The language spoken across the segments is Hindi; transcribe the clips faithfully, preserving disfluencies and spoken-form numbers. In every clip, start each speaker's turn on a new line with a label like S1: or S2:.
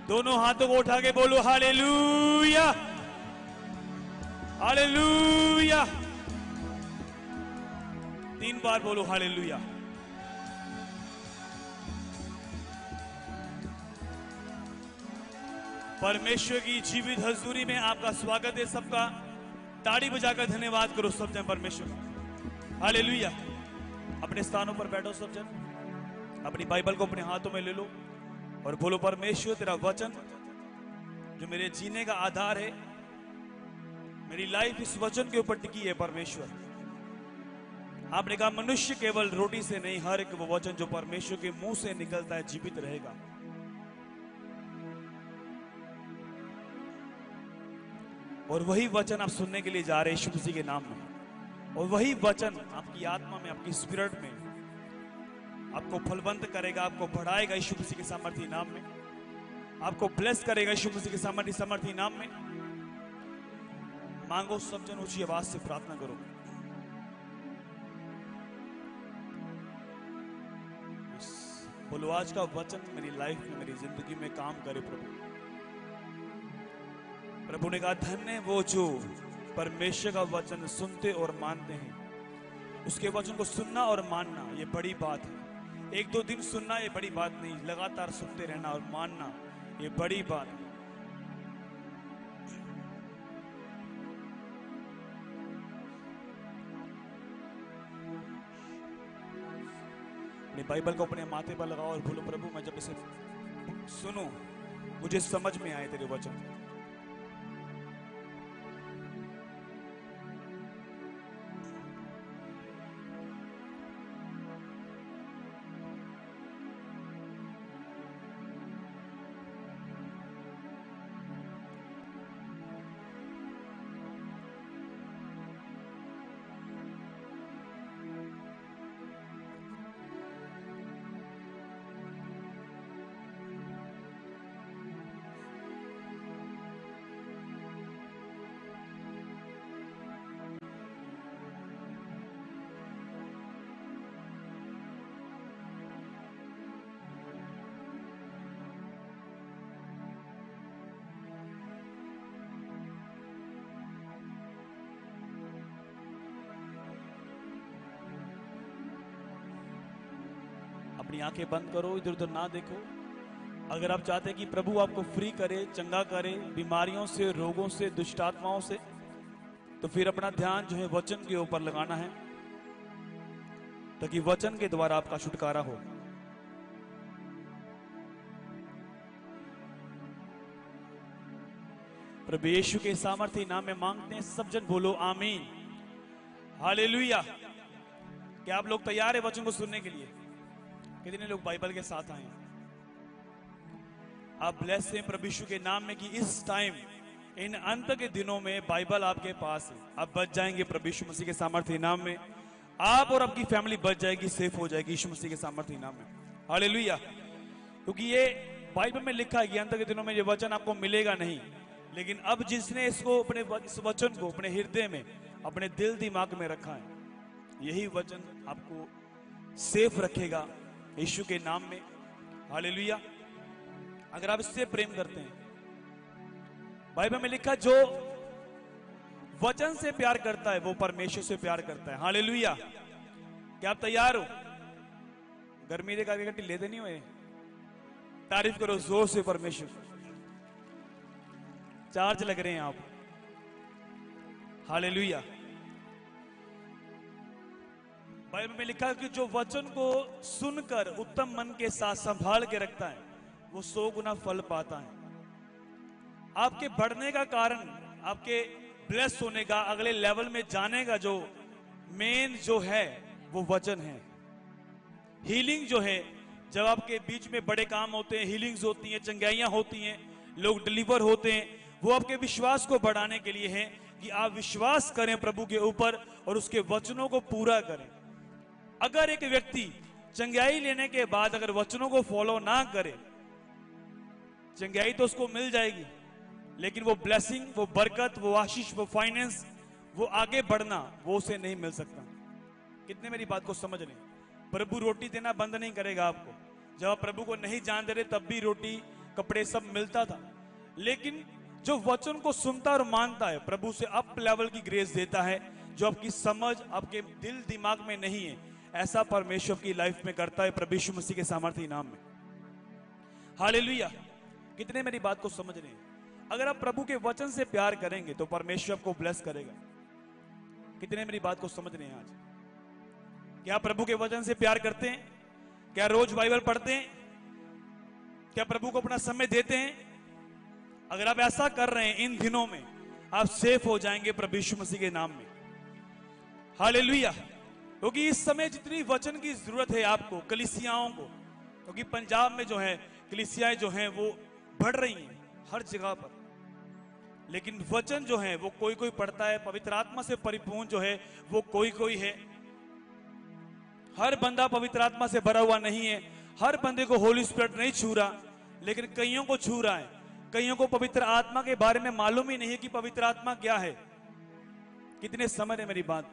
S1: दोनों हाथों को उठा के बोलो हालेलुया, हालेलुया। तीन बार बोलो हालेलुया। परमेश्वर की जीवित हजूरी में आपका स्वागत है सबका। ताड़ी बजाकर धन्यवाद करो सब जन परमेश्वर का। हालेलुया। अपने स्थानों पर बैठो सब जन, अपनी बाइबल को अपने हाथों में ले लो और बोलो परमेश्वर तेरा वचन जो मेरे जीने का आधार है, मेरी लाइफ इस वचन के ऊपर टिकी है। परमेश्वर आपने कहा मनुष्य केवल रोटी से नहीं, हर एक वो वचन जो परमेश्वर के मुंह से निकलता है जीवित रहेगा। और वही वचन आप सुनने के लिए जा रहे हैं यीशु मसीह के नाम में। और वही वचन आपकी आत्मा में, आपकी स्पिरिट में आपको फलवंत करेगा, आपको बढ़ाएगा यीशु मसीह के सामर्थी नाम में, आपको ब्लेस करेगा यीशु मसीह के सामर्थी सामर्थी नाम में। मांगो सब जन, ऊंची आवाज से प्रार्थना करो। बोलो आज का वचन मेरी लाइफ में, मेरी जिंदगी में काम करे प्रभु। प्रभु ने कहा धन्य वो जो परमेश्वर का वचन सुनते और मानते हैं। उसके वचन को सुनना और मानना ये बड़ी बात है। एक दो दिन सुनना ये बड़ी बात नहीं, लगातार सुनते रहना और मानना ये बड़ी बात है। अपनी बाइबल को अपने माथे पर लगाओ और बोलो प्रभु मैं जब इसे सुनूं मुझे समझ में आए तेरे वचन। अपनी आंखें बंद करो, इधर उधर ना देखो। अगर आप चाहते हैं कि प्रभु आपको फ्री करे, चंगा करे बीमारियों से, रोगों से, दुष्ट आत्माओं से, तो फिर अपना ध्यान जो है वचन के ऊपर लगाना है ताकि वचन के द्वारा आपका छुटकारा हो। प्रभु यीशु के सामर्थ्य नाम में मांगते हैं, सब जन बोलो आमीन, हालेलुया। क्या आप लोग तैयार है वचन को सुनने के लिए? कितने लोग बाइबल के साथ आए? आप ब्लेस हैं प्रभु यीशु के नाम में कि इस टाइम, इन अंत के दिनों में बाइबल आपके पास है। आप बच जाएंगे प्रभु यीशु मसीह के सामर्थ्य नाम में। आप और आपकी फैमिली बच जाएगी, सेफ हो जाएगी यीशु मसीह के सामर्थ्य नाम में। हालेलुया। क्योंकि ये बाइबल में लिखा है कि अंत के दिनों में ये वचन आपको मिलेगा नहीं, लेकिन अब जिसने इसको अपने इस वचन को अपने हृदय में, अपने दिल दिमाग में रखा है, यही वचन आपको सेफ रखेगा यीशु के नाम में। हालेलुया। अगर आप इससे प्रेम करते हैं, बाइबल में लिखा जो वचन से प्यार करता है वो परमेश्वर से प्यार करता है। हालेलुया। क्या आप तैयार हो? गर्मी दे करके ढिले तो नहीं हुए? तारीफ करो जोर से परमेश्वर। चार्ज लग रहे हैं आप। हालेलुया। बाइबल में लिखा है कि जो वचन को सुनकर उत्तम मन के साथ संभाल के रखता है वो सौ गुना फल पाता है। आपके बढ़ने का कारण, आपके ब्लेस होने का, अगले लेवल में जाने का जो मेन जो है वो वचन है। हीलिंग जो है, जब आपके बीच में बड़े काम होते हैं, हीलिंग्स होती हैं, चंगाइयां होती हैं, लोग डिलीवर होते हैं, वो आपके विश्वास को बढ़ाने के लिए है कि आप विश्वास करें प्रभु के ऊपर और उसके वचनों को पूरा करें। अगर एक व्यक्ति चंगाई लेने के बाद अगर वचनों को फॉलो ना करे, चंगाई तो उसको मिल जाएगी, लेकिन वो ब्लेसिंग, वो बरकत, वो आशीष, वो फाइनेंस, वो आगे बढ़ना, वो उसे नहीं मिल सकता। कितने मेरी बात को समझ रहे? प्रभु रोटी देना बंद नहीं करेगा आपको। जब आप प्रभु को नहीं जान दे रहे तब भी रोटी कपड़े सब मिलता था, लेकिन जो वचन को सुनता और मानता है प्रभु से अप लेवल की ग्रेस देता है, जो आपकी समझ आपके दिल दिमाग में नहीं है, ऐसा परमेश्वर की लाइफ में करता है प्रभु यीशु मसीह के सामर्थ्य नाम में। हालेलुया। कितने मेरी बात को समझ रहे हैं? अगर आप प्रभु के वचन से प्यार करेंगे तो परमेश्वर आपको ब्लेस करेगा। कितने मेरी बात को समझ रहे हैं? आज क्या प्रभु के वचन से प्यार करते हैं? क्या रोज बाइबल पढ़ते हैं? क्या प्रभु को अपना समय देते हैं? अगर आप ऐसा कर रहे हैं इन दिनों में, आप सेफ हो जाएंगे प्रभु यीशु मसीह के नाम में। हालेलुया। क्योंकि इस समय जितनी वचन की जरूरत है आपको, कलीसियाओं को, क्योंकि पंजाब में जो है कलीसियाएं जो हैं वो बढ़ रही हैं हर जगह पर, लेकिन वचन जो है वो कोई कोई पढ़ता है, पवित्र आत्मा से परिपूर्ण जो है वो कोई कोई है। हर बंदा पवित्र आत्मा से भरा हुआ नहीं है, हर बंदे को होली स्पिरिट नहीं छू रहा, लेकिन कईयों को छू रहा है। कईयों को पवित्र आत्मा के बारे में मालूम ही नहीं है कि पवित्र आत्मा क्या है। कितने समझ है मेरी बात?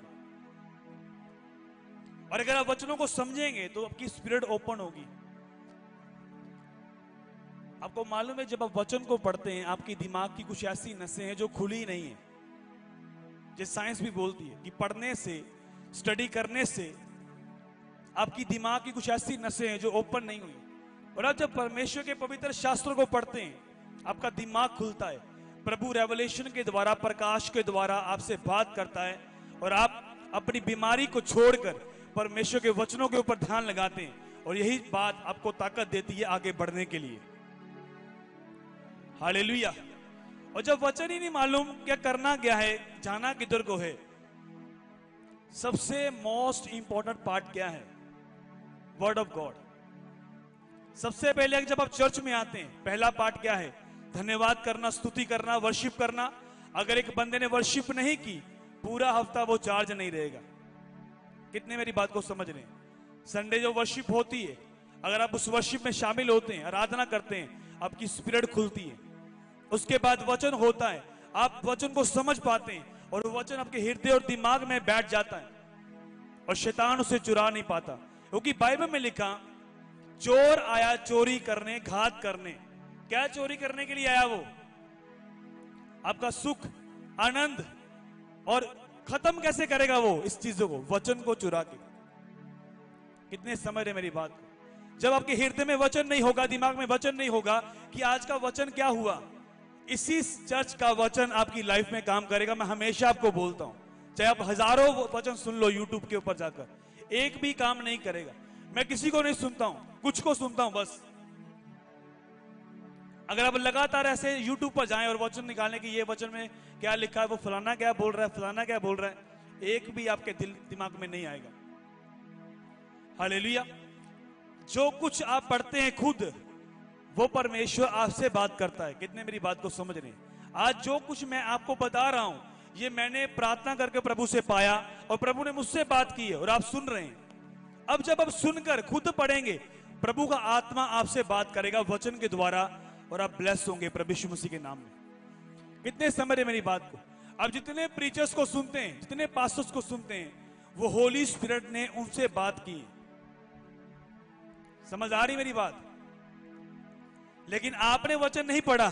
S1: और अगर आप वचनों को समझेंगे तो आपकी स्पिरिट ओपन होगी। आपको मालूम है जब आप वचन को पढ़ते हैं, आपकी दिमाग की कुछ ऐसी नसें हैं जो खुली नहीं है। जो साइंस भी बोलती है कि पढ़ने से, स्टडी करने से आपकी दिमाग की कुछ ऐसी नसें हैं जो ओपन नहीं हुई। और आप जब परमेश्वर के पवित्र शास्त्रों को पढ़ते हैं, आपका दिमाग खुलता है। प्रभु रेवलेशन के द्वारा, प्रकाश के द्वारा आपसे बात करता है और आप अपनी बीमारी को छोड़कर परमेश्वर के वचनों के ऊपर ध्यान लगाते हैं, और यही बात आपको ताकत देती है आगे बढ़ने के लिए। हालेलुया। और जब वचन ही नहीं मालूम क्या करना क्या है, जाना किधर को है, सबसे मोस्ट इंपॉर्टेंट पार्ट क्या है? Word of God. सबसे पहले जब आप चर्च में आते हैं, पहला पार्ट क्या है? धन्यवाद करना, स्तुति करना, वर्शिप करना। अगर एक बंदे ने वर्शिप नहीं की, पूरा हफ्ता वो चार्ज नहीं रहेगा। कितने मेरी बात को समझ रहे हैं? संडे जो वर्शिप होती है, अगर आप उस वर्शिप में शामिल होते हैं, आराधना करते हैं, आपकी स्पिरिट खुलती है। उसके बाद वचन होता है, आप वचन को समझ पाते हैं और वो वचन आपके हृदय और दिमाग में बैठ जाता है और शैतान उसे चुरा नहीं पाता। क्योंकि बाइबल में लिखा, चोर आया चोरी करने, घात करने। क्या चोरी करने के लिए आया वो? आपका सुख, आनंद, और खत्म कैसे करेगा वो इस चीजों को? वचन को चुरा के। कितने समझ रहे मेरी बात को? जब आपके हृदय में वचन नहीं होगा, दिमाग में वचन नहीं होगा कि आज का वचन क्या हुआ, इसी चर्च का वचन आपकी लाइफ में काम करेगा। मैं हमेशा आपको बोलता हूं, चाहे आप हजारों वचन सुन लो यूट्यूब के ऊपर जाकर, एक भी काम नहीं करेगा। मैं किसी को नहीं सुनता हूं, कुछ को सुनता हूं बस। अगर आप लगातार ऐसे यूट्यूब पर जाएं और वचन निकालने की, ये वचन में क्या लिखा है, वो फलाना क्या बोल रहा है, फलाना क्या बोल रहा है, एक भी आपके दिल दिमाग में नहीं आएगा। हालेलुया। जो कुछ आप पढ़ते हैं खुद, वो परमेश्वर आपसे बात करता है। कितने मेरी बात को समझ रहे हैं? आज जो कुछ मैं आपको बता रहा हूं, ये मैंने प्रार्थना करके प्रभु से पाया और प्रभु ने मुझसे बात की है और आप सुन रहे हैं। अब जब आप सुनकर खुद पढ़ेंगे, प्रभु का आत्मा आपसे बात करेगा वचन के द्वारा और आप ब्लेस होंगे प्रभु यीशु मसीह के नाम में। कितने समझ रहे मेरी बात को? अब जितने प्रीचर्स को सुनते हैं, जितने पास्टर्स को सुनते हैं, वो होली स्पिरिट ने उनसे बात की। समझ आ रही मेरी बात? लेकिन आपने वचन नहीं पढ़ा।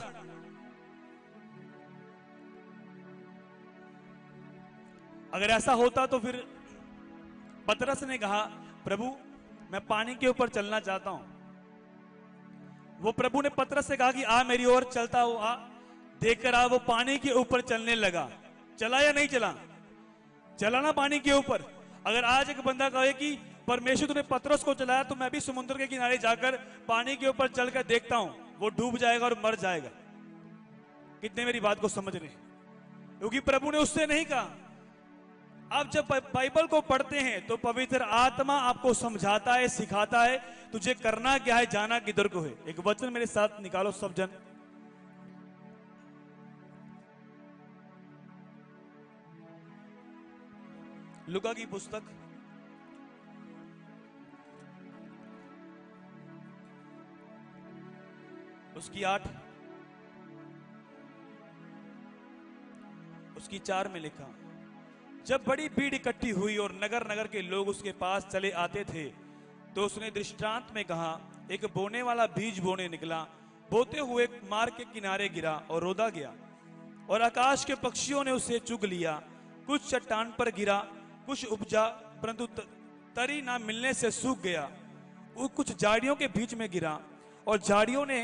S1: अगर ऐसा होता तो फिर पतरस ने कहा, प्रभु मैं पानी के ऊपर चलना चाहता हूं। वो प्रभु ने पतरस से कहा कि आ मेरी ओर चलता हो, आ देखकर आ। वो पानी के ऊपर चलने लगा। चला या नहीं चला? चला ना पानी के ऊपर। अगर आज एक बंदा कहे कि परमेश्वर तूने पतरस को चलाया, तो मैं भी समुद्र के किनारे जाकर पानी के ऊपर चलकर देखता हूं, वो डूब जाएगा और मर जाएगा। कितने मेरी बात को समझ रहे? क्योंकि प्रभु ने उससे नहीं कहा। आप जब बाइबल को पढ़ते हैं तो पवित्र आत्मा आपको समझाता है, सिखाता है तुझे करना क्या है, जाना किधर को है। एक वचन मेरे साथ निकालो सब जन। लूका की पुस्तक उसकी आठ उसकी चार में लिखा, जब बड़ी भीड़ इकट्ठी हुई और नगर नगर के लोग उसके पास चले आते थे, तो उसने दृष्टांत में कहा, एक बोने वाला बीज बोने निकला। बोते हुए मार्ग के किनारे गिरा और रोदा गया, और आकाश के पक्षियों ने उसे चुग लिया। कुछ चट्टान पर गिरा, कुछ उपजा, परंतु तरी ना मिलने से सूख गया। वो कुछ झाड़ियों के बीच में गिरा, और झाड़ियों ने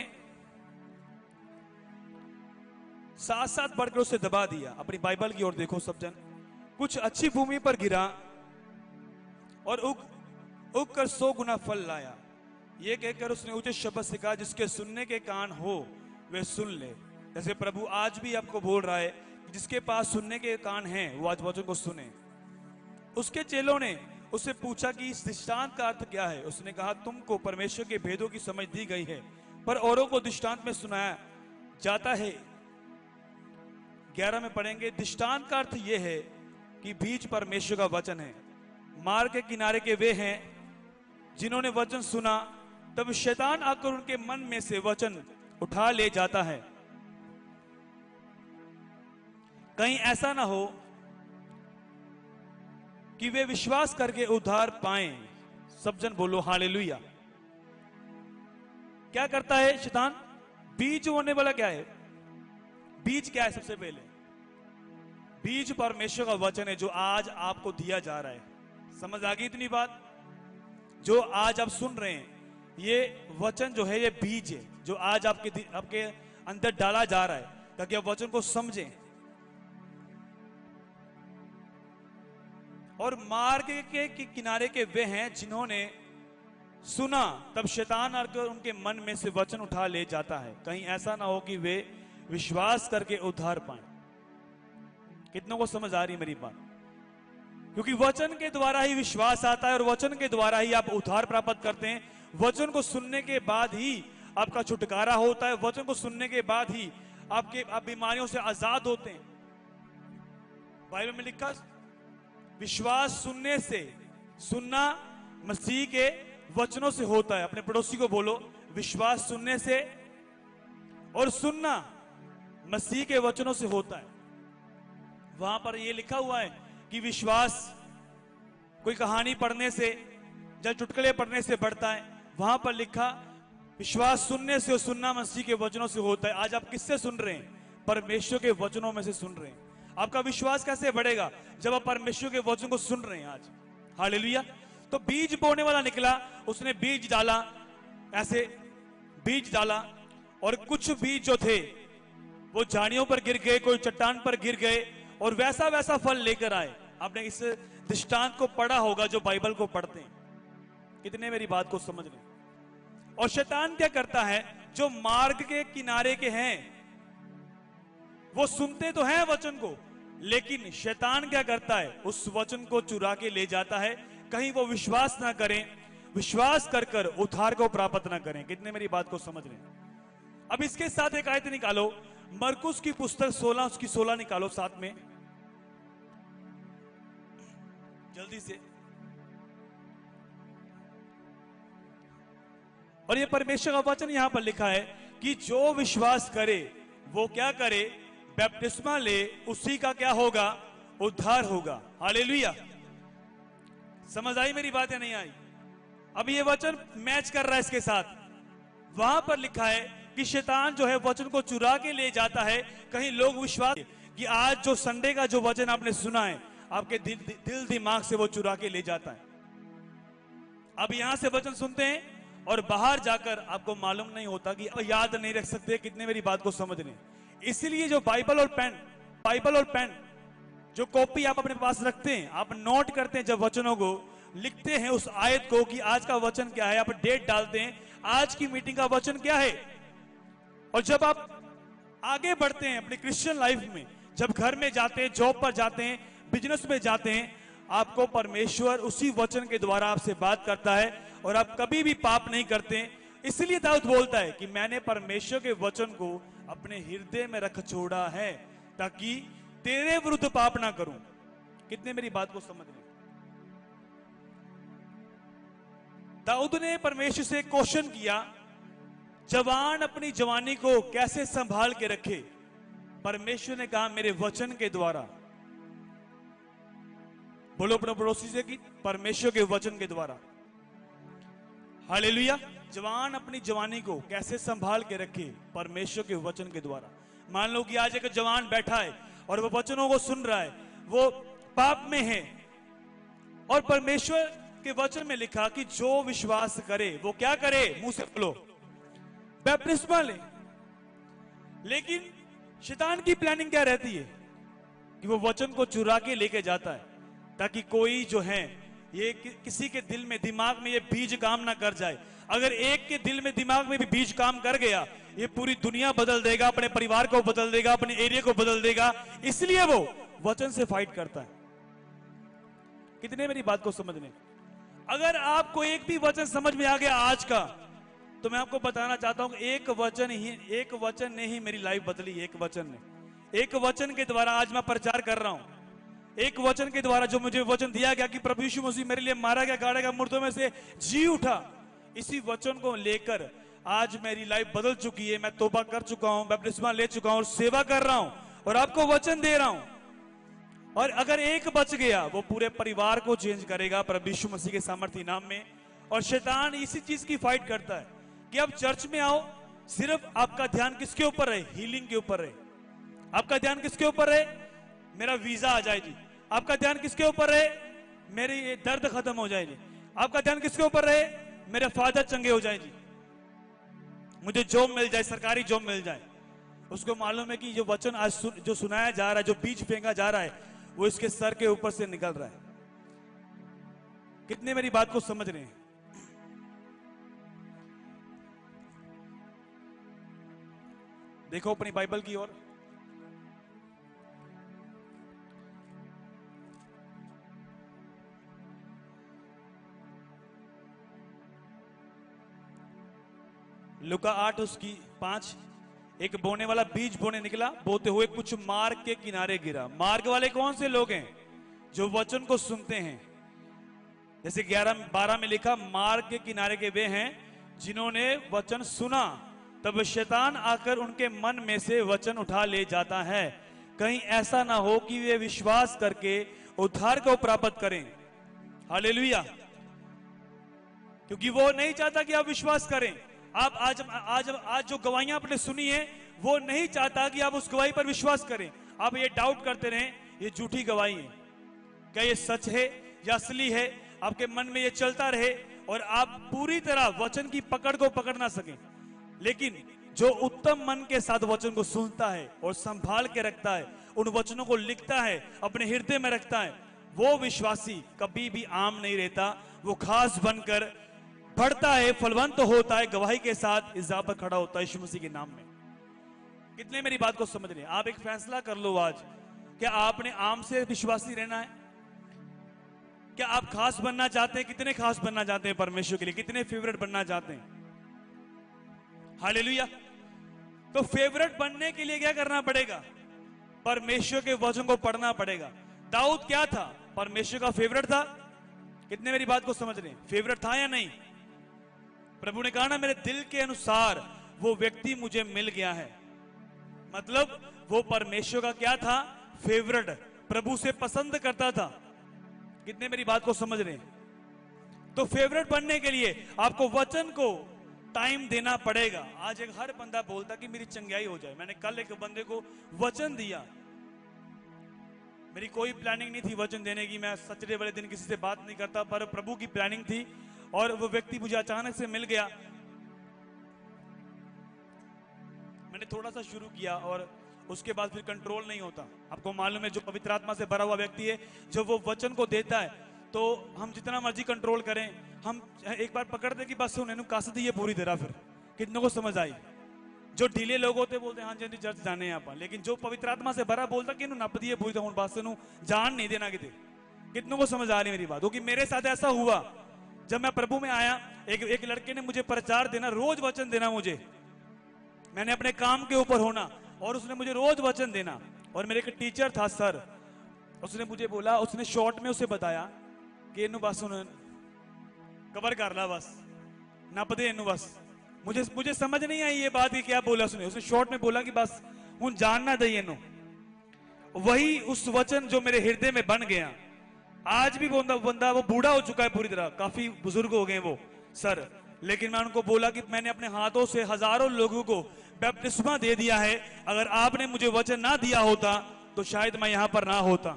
S1: साथ साथ बढ़कर उसे दबा दिया। अपनी बाइबल की ओर देखो सब जन। कुछ अच्छी भूमि पर गिरा और उग उग कर सौ गुना फल लाया। ये कहकर उसने ऊंचे शब्द से कहा, जिसके सुनने के कान हो वे सुन ले। जैसे प्रभु आज भी आपको बोल रहा है, जिसके पास सुनने के कान हैं वो आज वचन को सुने। उसके चेलों ने उससे पूछा कि इस दृष्टांत का अर्थ क्या है। उसने कहा, तुमको परमेश्वर के भेदों की समझ दी गई है, पर औरों को दृष्टांत में सुनाया जाता है। ग्यारह में पढ़ेंगे, दृष्टांत का अर्थ यह है कि बीज परमेश्वर का वचन है। मार्ग के किनारे के वे हैं जिन्होंने वचन सुना, तब शैतान आकर उनके मन में से वचन उठा ले जाता है। कहीं ऐसा ना हो कि वे विश्वास करके उद्धार पाएं। सब जन बोलो हालेलुया। क्या करता है शैतान? बीज होने वाला क्या है? बीज क्या है? सबसे पहले बीज परमेश्वर का वचन है जो आज आपको दिया जा रहा है। समझ आ गई इतनी बात? जो आज आप सुन रहे हैं, ये वचन जो है ये बीज है जो आज आपके आपके अंदर डाला जा रहा है, ताकि आप वचन को समझें। और मार्ग के, के किनारे के वे हैं जिन्होंने सुना, तब शैतान आकर उनके मन में से वचन उठा ले जाता है। कहीं ऐसा ना हो कि वे विश्वास करके उद्धार पाएं। कितनों को समझ आ रही है मेरी बात? क्योंकि वचन के द्वारा ही विश्वास आता है और वचन के द्वारा ही आप उद्धार प्राप्त करते हैं। वचन को सुनने के बाद ही आपका छुटकारा होता है। वचन को सुनने के बाद ही आपके आप बीमारियों से आजाद होते हैं। बाइबल में लिखा, विश्वास सुनने से, सुनना मसीह के वचनों से होता है। अपने पड़ोसी को बोलो, विश्वास सुनने से और सुनना मसीह के वचनों से होता है। वहां पर यह लिखा हुआ है कि विश्वास कोई कहानी पढ़ने से या चुटकुले पढ़ने से बढ़ता है। वहां पर लिखा, विश्वास सुनने से और सुनना मसीह के वचनों से होता है। आज आप किससे सुन रहे हैं? परमेश्वर के वचनों में से सुन रहे हैं। आपका विश्वास कैसे बढ़ेगा? जब आप परमेश्वर के वचन को सुन रहे हैं आज। हालेलुया। तो बीज बोने वाला निकला, उसने बीज डाला, ऐसे बीज डाला, और कुछ बीज जो थे वो झाड़ियों पर गिर गए, कोई चट्टान पर गिर गए, और वैसा वैसा फल लेकर आए। आपने इस दृष्टांत को पढ़ा होगा जो बाइबल को पढ़ते हैं। कितने मेरी बात को समझ रहे? और शैतान क्या करता है? जो मार्ग के किनारे के हैं वो सुनते तो हैं वचन को, लेकिन शैतान क्या करता है? उस वचन को चुरा के ले जाता है, कहीं वो विश्वास ना करें, विश्वास कर कर उद्धार को प्राप्त ना करें। कितने मेरी बात को समझ रहे हैं? अब इसके साथ एक आयत निकालो, मरकुस की पुस्तक सोलह, उसकी सोलह निकालो साथ में जल्दी से। और ये परमेश्वर का वचन यहां पर लिखा है कि जो विश्वास करे वो क्या करे? बैप्टिस्मा ले, उसी का क्या होगा? उद्धार होगा। हालेलुया। समझ आई मेरी बात या नहीं आई? अब ये वचन मैच कर रहा है इसके साथ। वहां पर लिखा है कि शैतान जो है वचन को चुरा के ले जाता है। कहीं लोग विश्वास कि आज जो संडे का जो वचन आपने सुना है, आपके दिल दिल दिमाग से वो चुरा के ले जाता है। अब यहां से वचन सुनते हैं और बाहर जाकर आपको मालूम नहीं होता कि आप याद नहीं रख सकते। कितने मेरी बात को समझ रहे? इसीलिए जो बाइबल और पेन, बाइबल और पेन जो कॉपी आप अपने पास रखते हैं, आप नोट करते हैं, जब वचनों को लिखते हैं, उस आयत को कि आज का वचन क्या है, आप डेट डालते हैं, आज की मीटिंग का वचन क्या है। और जब आप आगे बढ़ते हैं अपनी क्रिश्चियन लाइफ में, जब घर में जाते हैं, जॉब पर जाते हैं, बिजनेस में जाते हैं, आपको परमेश्वर उसी वचन के द्वारा आपसे बात करता है और आप कभी भी पाप नहीं करते। इसलिए दाऊद बोलता है कि मैंने परमेश्वर के वचन को अपने हृदय में रख छोड़ा है ताकि तेरे विरुद्ध पाप ना करूं। कितने मेरी बात को समझ रहे? दाऊद ने परमेश्वर से क्वेश्चन किया, जवान अपनी जवानी को कैसे संभाल के रखे? परमेश्वर ने कहा, मेरे वचन के द्वारा। बोलो अपने पड़ोसी से कि परमेश्वर के वचन के द्वारा। हालेलुया। जवान अपनी जवानी को कैसे संभाल के रखे? परमेश्वर के वचन के द्वारा। मान लो कि आज एक जवान बैठा है और वो वचनों को सुन रहा है, वो पाप में है, और परमेश्वर के वचन में लिखा कि जो विश्वास करे वो क्या करे? मुंह से बोलो, बपतिस्मा ले। लेकिन शैतान की प्लानिंग क्या रहती है कि वो वचन को चुरा के लेके जाता है, ताकि कोई जो है ये कि, किसी के दिल में, दिमाग में ये बीज काम ना कर जाए। अगर एक के दिल में, दिमाग में भी बीज काम कर गया, ये पूरी दुनिया बदल देगा, अपने परिवार को बदल देगा, अपने एरिया को बदल देगा। इसलिए वो वचन से फाइट करता है। कितने मेरी बात को समझने? अगर आपको एक भी वचन समझ में आ गया आज का, तो मैं आपको बताना चाहता हूं कि एक वचन ही, एक वचन ने ही मेरी लाइफ बदली। एक वचन ने, एक वचन के द्वारा आज मैं प्रचार कर रहा हूं। एक वचन के द्वारा जो मुझे वचन दिया गया कि प्रभु यीशु मसीह मेरे लिए मारा गया, गाड़ा गया, मुर्दों में से जी उठा, इसी वचन को लेकर आज मेरी लाइफ बदल चुकी है। मैं तौबा कर चुका हूं, बपतिस्मा ले चुका हूं और सेवा कर रहा हूं और आपको वचन दे रहा हूं। और अगर एक बच गया, वो पूरे परिवार को चेंज करेगा प्रभु यीशु मसीह के सामर्थ्य नाम में। और शैतान इसी चीज की फाइट करता है कि अब चर्च में आओ, सिर्फ आपका ध्यान किसके ऊपर है? हीलिंग के ऊपर है। आपका ध्यान किसके ऊपर है? मेरा वीजा आ जाए जी। आपका ध्यान किसके ऊपर है? मेरी ये दर्द खत्म हो जाए जी। आपका ध्यान किसके ऊपर है? मेरे फादर चंगे हो जाए जी, मुझे जॉब मिल जाए, सरकारी जॉब मिल जाए। उसको मालूम है कि जो वचन आज सुन, जो सुनाया जा रहा है, जो बीज फेंका जा रहा है, वो इसके सर के ऊपर से निकल रहा है। कितने मेरी बात को समझ रहे हैं? देखो अपनी बाइबल की ओर। लुका आठ उसकी पांच। एक बोने वाला बीज बोने निकला, बोते हुए कुछ मार्ग के किनारे गिरा। मार्ग वाले कौन से लोग हैं? जो वचन को सुनते हैं। जैसे ग्यारह बारह में लिखा, मार्ग के किनारे के वे हैं जिन्होंने वचन सुना, तब शैतान आकर उनके मन में से वचन उठा ले जाता है। कहीं ऐसा ना हो कि वे विश्वास करके उद्धार को प्राप्त करें। हालेलुया। क्योंकि वो नहीं चाहता कि आप विश्वास करें। आप आज आज आज जो गवाहियां आपने सुनी है, वो नहीं चाहता कि आप उस गवाही पर विश्वास करें। आप ये डाउट करते रहें, ये झूठी गवाही है, क्या ये सच है या असली है? आपके मन में ये चलता रहे और आप पूरी तरह वचन की पकड़ को पकड़ ना सकें। लेकिन जो उत्तम मन के साथ वचन को सुनता है और संभाल के रखता है, उन वचनों को लिखता है, अपने हृदय में रखता है, वो विश्वासी कभी भी आम नहीं रहता। वो खास बनकर बढ़ता है, फलवंत होता है, गवाही के साथ इज़्ज़ा पर खड़ा होता है यीशु मसीह के नाम में। कितने मेरी बात को समझ रहे हैं? आप एक फैसला कर लो आज, क्या आपने आम से विश्वासी रहना है? क्या आप खास बनना चाहते हैं? कितने खास बनना चाहते हैं परमेश्वर के लिए? कितने फेवरेट बनना चाहते हैं? हालेलुया। तो फेवरेट बनने के लिए क्या करना पड़ेगा? परमेश्वर के वचन को पढ़ना पड़ेगा। दाऊद क्या था? परमेश्वर का फेवरेट था। कितने मेरी बात को समझ रहे हैं? फेवरेट था या नहीं? प्रभु ने कहा ना, मेरे दिल के अनुसार वो व्यक्ति मुझे मिल गया है। मतलब वो परमेश्वर का क्या था? फेवरेट, प्रभु से पसंद करता था। कितने मेरी बात को समझ रहे हैं? तो फेवरेट बनने के लिए आपको वचन को टाइम देना पड़ेगा। आज एक हर बंदा बोलता कि मेरी चंगाई हो जाए। मैंने कल एक बंदे को वचन दिया, मेरी कोई प्लानिंग नहीं थी वचन देने की, मैं सैटरडे वाले दिन किसी से बात नहीं करता, पर प्रभु की प्लानिंग थी और वो व्यक्ति मुझे अचानक से मिल गया। मैंने थोड़ा सा शुरू किया और उसके बाद फिर कंट्रोल नहीं होता। आपको मालूम है, जो पवित्र आत्मा से भरा हुआ व्यक्ति है, जब वो वचन को देता है तो हम जितना मर्जी कंट्रोल करें, हम एक बार पकड़ दे कि बस उन्हें कस दी है पूरी तरह। फिर कितनों को समझ आई? जो ढीले लोग होते बोलते हाँ जी चर्च जाने आप, लेकिन जो पवित्र आत्मा से भरा बोलता कि नप दिए पूरी तरह बात से जान नहीं देना कितने। कितनों को समझ आ रही मेरी बात? क्योंकि मेरे साथ ऐसा हुआ, जब मैं प्रभु में आया, एक एक लड़के ने मुझे प्रचार देना, रोज वचन देना मुझे। मैंने अपने काम के ऊपर होना और उसने मुझे रोज वचन देना। और मेरे एक टीचर था सर, उसने मुझे बोला, उसने शॉर्ट में उसे बताया कि इनू बस कवर कर ला, बस नप दे इनू बस। मुझे मुझे समझ नहीं आई ये बात कि क्या बोला उसने। उसने शॉर्ट में बोला कि बस हूं जानना दे इनू। वही उस वचन जो मेरे हृदय में बन गया। आज भी बंदा बंदा वो बूढ़ा हो चुका है पूरी तरह, काफी बुजुर्ग हो गए वो सर, लेकिन मैं उनको बोला कि मैंने अपने हाथों से हजारों लोगों को बपतिस्मा दे दिया है, अगर आपने मुझे वचन ना दिया होता तो शायद मैं यहां पर ना होता।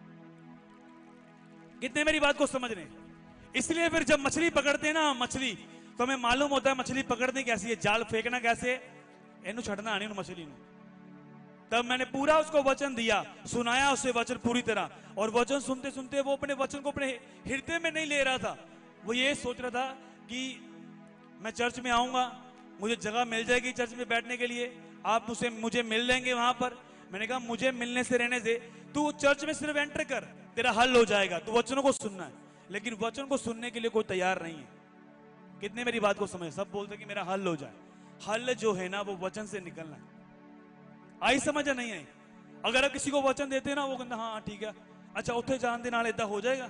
S1: कितने मेरी बात को समझ रहे? इसलिए फिर जब मछली पकड़ते हैं ना मछली, तो हमें मालूम होता है मछली पकड़नी कैसी है, जाल फेंकना कैसे, इन्हू छड़ना आनी मछली ने। तब मैंने पूरा उसको वचन दिया, सुनाया उसे वचन पूरी तरह, और वचन सुनते सुनते वो अपने वचन को अपने हृदय में नहीं ले रहा था। वो ये सोच रहा था कि मैं चर्च में आऊंगा, मुझे जगह मिल जाएगी चर्च में बैठने के लिए, आप मुझसे मुझे मिल लेंगे वहां पर। मैंने कहा मुझे मिलने से रहने से, तू चर्च में सिर्फ एंटर कर, तेरा हल हो जाएगा। तू वचनों को सुनना है, लेकिन वचन को सुनने के लिए कोई तैयार नहीं है। कितने मेरी बात को समझ? सब बोलते कि मेरा हल हो जाए। हल जो है ना वो वचन से निकलना है। आई समझ नहीं आई? अगर आप किसी को वचन देते हैं ना, वो कहता हाँ ठीक है, अच्छा उत्थे जान दे नाल इदा हो जाएगा।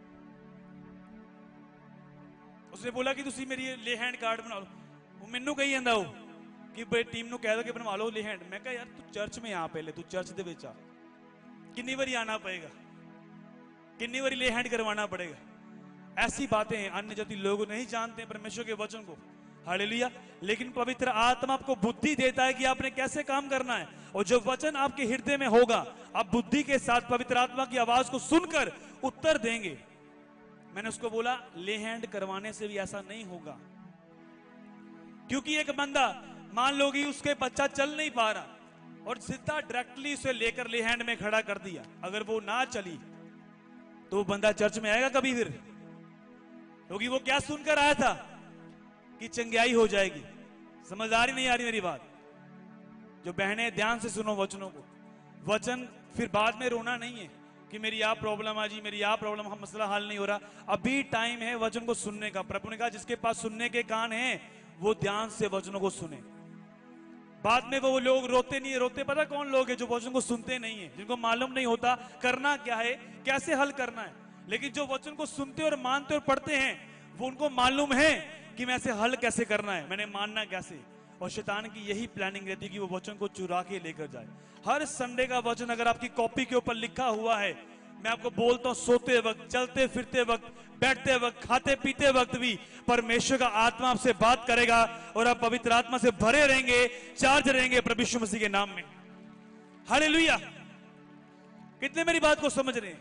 S1: उसने बोला कि तुसी मेरी ले हैंड कार्ड बना लो, वो मैनू कही जांदा हो कि भाई टीम नु कह दो कि बनवा लो ले हैंड। मैं कहा यार तू चर्च में आ, पहले तू चर्च दे विच आ, कितनी बारी आना पड़ेगा, कितनी बारी ले हैंड करवाना पड़ेगा। ऐसी बातें अन्य जाति लोग नहीं जानते परमेश्वर के वचन को। हालेलुया। लेकिन पवित्र आत्मा आपको बुद्धि देता है कि आपने कैसे काम करना है, और जो वचन आपके हृदय में होगा, आप बुद्धि के साथ पवित्र आत्मा की आवाज को सुनकर उत्तर देंगे। मैंने उसको बोला ले हैंड करवाने से भी ऐसा नहीं होगा, क्योंकि एक बंदा मान लो कि उसके बच्चा चल नहीं पा रहा और सीधा डायरेक्टली उसे लेकर ले हैंड में खड़ा कर दिया, अगर वो ना चली तो वो बंदा चर्च में आएगा कभी फिर? क्योंकि वो क्या सुनकर आया था कि चंगाई हो जाएगी। समझदारी नहीं आ रही मेरी बात? जो बहनें ध्यान से सुनो वचनों को। वचन फिर बाद में रोना नहीं है कि मेरी आप प्रॉब्लम है जी, मेरी आप प्रॉब्लम, हम मसला हल नहीं हो रहा। अभी टाइम है वचन को सुनने का। प्रभु ने कहा जिसके पास सुनने के कान हैं वो ध्यान से वचनों को सुने। बाद में वो लोग रोते नहीं है। रोते पता कौन लोग है? जो वचन को सुनते नहीं है, जिनको मालूम नहीं होता करना क्या है, कैसे हल करना है। लेकिन जो वचन को सुनते और मानते और पढ़ते हैं, वो उनको मालूम है कि मैं ऐसे हल कैसे करना है, मैंने मानना कैसे। और शैतान की यही प्लानिंग रहती है कि वो वचन को चुरा के लेकर जाए। हर संडे का वचन अगर आपकी कॉपी के ऊपर लिखा हुआ है, मैं आपको बोलता हूं सोते वक्त, चलते फिरते वक्त, बैठते वक्त, खाते पीते वक्त भी परमेश्वर का आत्मा आपसे बात करेगा और आप पवित्र आत्मा से भरे रहेंगे, चार्ज रहेंगे प्रभु यीशु मसीह के नाम में। हालेलुया। कितने मेरी बात को समझ रहे हैं?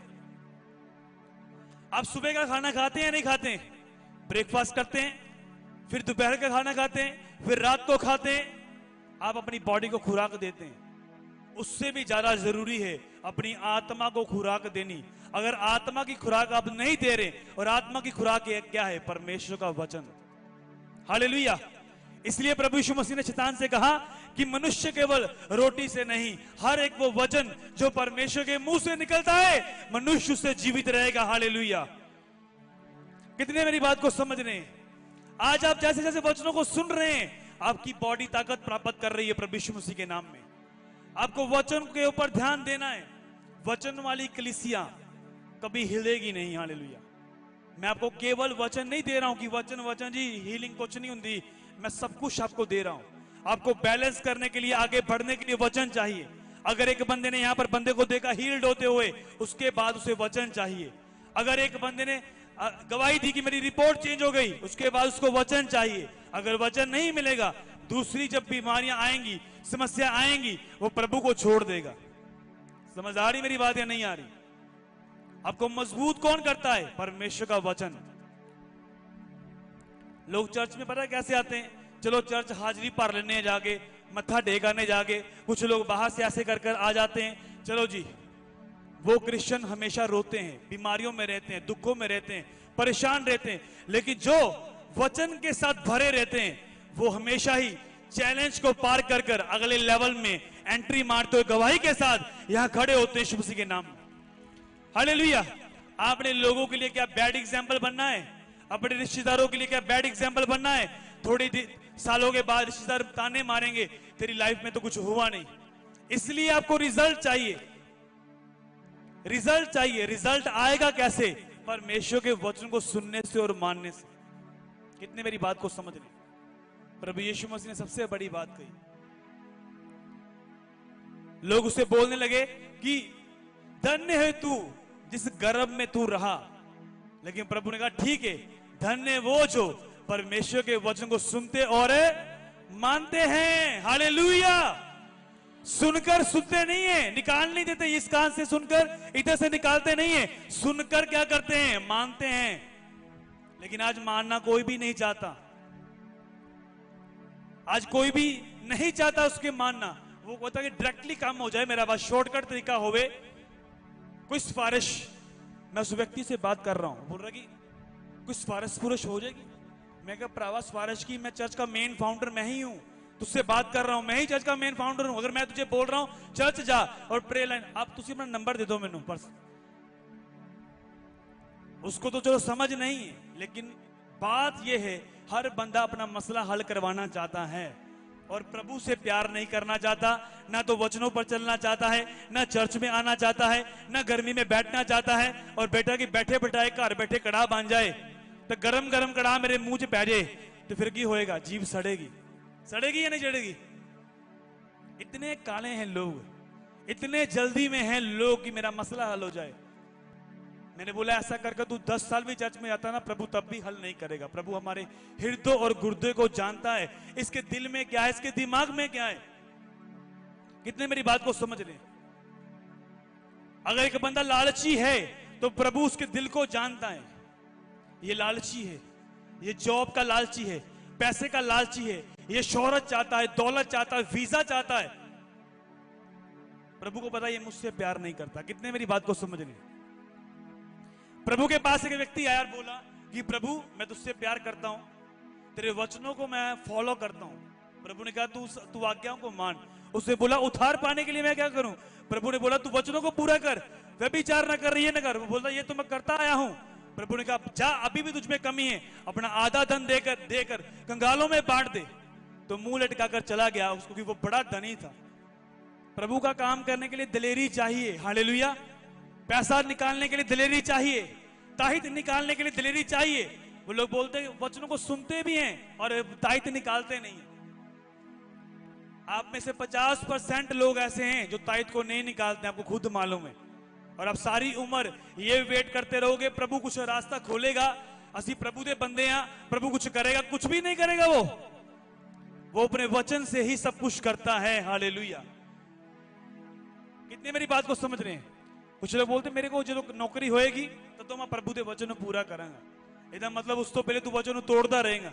S1: आप सुबह का खाना खाते हैं नहीं खाते हैं? ब्रेकफास्ट करते हैं, फिर दोपहर का खाना खाते हैं, फिर रात को खाते हैं। आप अपनी बॉडी को खुराक देते हैं। उससे भी ज्यादा जरूरी है अपनी आत्मा को खुराक देनी। अगर आत्मा की खुराक आप नहीं दे रहे, और आत्मा की खुराक क्या है? परमेश्वर का वचन। हालेलुया। इसलिए प्रभु यीशु मसीह ने शैतान से कहा कि मनुष्य केवल रोटी से नहीं, हर एक वो वचन जो परमेश्वर के मुंह से निकलता है, मनुष्य उससे जीवित रहेगा। हालेलुया। कितने मेरी बात को समझ रहे हैं? आज आप जैसे जैसे वचनों को सुन रहे हैं, आपकी बॉडी ताकत प्राप्त कर रही है प्रभु यीशु मसीह के नाम में। आपको वचन के ऊपर ध्यान देना है। वचन वाली कलीसिया कभी हिलेगी नहीं। हालेलुया। मैं आपको केवल वचन नहीं दे रहा हूं कि वचन वचन जी हीलिंग कुछ नहीं होती। मैं सब कुछ आपको दे रहा हूं। आपको बैलेंस करने के लिए, आगे बढ़ने के लिए वचन चाहिए। अगर एक बंदे ने यहां पर बंदे को देखा हील्ड होते हुए, उसके बाद उसे वचन चाहिए। अगर एक बंदे ने गवाही दी कि मेरी रिपोर्ट चेंज हो गई, उसके बाद उसको वचन चाहिए। अगर वचन नहीं मिलेगा, दूसरी जब बीमारियां आएंगी, समस्या आएंगी, वो प्रभु को छोड़ देगा। समझ आ रही मेरी बात या नहीं आ रही? आपको मजबूत कौन करता है? परमेश्वर का वचन। लोग चर्च में पता है कैसे आते हैं? चलो चर्च हाजिरी भर लेने हैं, जाके मत्था टेक आने जाके। कुछ लोग बाहर से ऐसे कर कर आ जाते हैं। चलो जी, वो क्रिश्चियन हमेशा रोते हैं, बीमारियों में रहते हैं, दुखों में रहते हैं, परेशान रहते हैं। लेकिन जो वचन के साथ भरे रहते हैं, वो हमेशा ही चैलेंज को पार कर कर अगले लेवल में एंट्री मारते हुए गवाही के साथ यहां खड़े होते हैं यीशु मसीह के नाम में। हालेलुया। आपने लोगों के लिए क्या बैड एग्जाम्पल बनना है? अपने रिश्तेदारों के लिए क्या बैड एग्जाम्पल बनना है? थोड़ी सालों के बाद रिश्तेदार ताने मारेंगे, तेरी लाइफ में तो कुछ हुआ नहीं। इसलिए आपको रिजल्ट चाहिए। रिजल्ट चाहिए। रिजल्ट आएगा कैसे? परमेश्वर के वचन को सुनने से और मानने से। कितने मेरी बात को समझ रहे? प्रभु यीशु मसीह ने सबसे बड़ी बात कही। लोग उसे बोलने लगे कि धन्य है तू जिस गर्भ में तू रहा। लेकिन प्रभु ने कहा ठीक है, धन्य वो जो परमेश्वर के वचन को सुनते और मानते हैं। हालेलुया। सुनकर सुनते नहीं है, निकाल नहीं देते, इस कान से सुनकर इधर से निकालते नहीं है, सुनकर क्या करते हैं, मानते हैं। लेकिन आज मानना कोई भी नहीं चाहता, आज कोई भी नहीं चाहता उसके मानना। वो कहता है कि डायरेक्टली काम हो जाए, मेरा बस शॉर्टकट तरीका होवे, कोई सिफारिश। मैं उस व्यक्ति से बात कर रहा हूं, बोल रहा कि कोई सिफारिश पुरुष हो जाएगी। मैं क्या प्रावा सिफारिश की, मैं चर्च का मेन फाउंडर मैं ही हूं, तुझसे बात कर रहा हूं, मैं ही चर्च का मेन फाउंडर हूं। अगर मैं तुझे बोल रहा हूं चर्च जा और प्रे लाइन, आप तुझे अपना नंबर दे दो मैनू पर्स, उसको तो चलो समझ नहीं है, लेकिन बात यह है हर बंदा अपना मसला हल करवाना चाहता है और प्रभु से प्यार नहीं करना चाहता। ना तो वचनों पर चलना चाहता है, ना चर्च में आना चाहता है, ना गर्मी में बैठना चाहता है। और बेटा कि बैठे बैठाए घर बैठे कड़ा बांध जाए तो गरम गरम कड़ा मेरे मुंह च पै जाए तो फिर की होएगा, जीभ सड़ेगी, सड़ेगी या नहीं सड़ेगी। इतने काले हैं लोग, इतने जल्दी में हैं लोग कि मेरा मसला हल हो जाए। मैंने बोला ऐसा करके तू दस साल भी चर्च में आता ना, प्रभु तब भी हल नहीं करेगा। प्रभु हमारे हृदय और गुर्दे को जानता है, इसके दिल में क्या है, इसके दिमाग में क्या है। कितने मेरी बात को समझ रहे हैं। अगर एक बंदा लालची है तो प्रभु उसके दिल को जानता है। ये लालची है, ये जॉब का लालची है, पैसे का लालची है, ये शोहरत चाहता है, दौलत चाहता है, वीजा चाहता है। प्रभु को पता है ये मुझसे प्यार नहीं करता। कितने मेरी बात को समझ रहे हैं। प्रभु के पास एक व्यक्ति आया और बोला कि प्रभु मैं तुझसे प्यार करता हूं, तेरे वचनों को मैं फॉलो करता हूं। प्रभु ने कहा तू तू आज्ञाओं को मान। उसने बोला उद्धार पाने के लिए मैं क्या करूं। प्रभु ने बोला तू वचनों को पूरा कर, व्यभिचार न कर, रही है न कर। वो बोलता ये तो मैं करता आया हूं। प्रभु ने कहा जा, अभी भी तुझ में कमी है, अपना आधा धन देकर देकर कंगालों में बांट दे। तो मुंह लटका कर चला गया उसको, कि वो बड़ा धनी था। प्रभु का काम करने के लिए दिलेरी चाहिए। हालेलुया। पैसा निकालने के लिए दिलेरी चाहिए, ताहित निकालने के लिए दिलेरी चाहिए। वो लोग बोलते हैं वचनों को सुनते भी हैं और ताहित निकालते नहीं है। आप में से पचास परसेंट लोग ऐसे हैं जो ताहित को नहीं निकालते, आपको खुद मालूम है। और आप सारी उम्र ये वेट करते रहोगे प्रभु कुछ रास्ता खोलेगा, असी प्रभु दे बंदे हैं, प्रभु कुछ करेगा, कुछ भी नहीं करेगा। वो वो अपने वचन से ही सब कुछ करता है। हालेलुया। कितने मेरी बात को समझ रहे हैं। कुछ लोग बोलते मेरे को जो नौकरी होएगी तो, तो मैं प्रभु दे वचन पूरा करांगा। इधर मतलब उस तो पहले तू वचन तोड़ता रहेगा।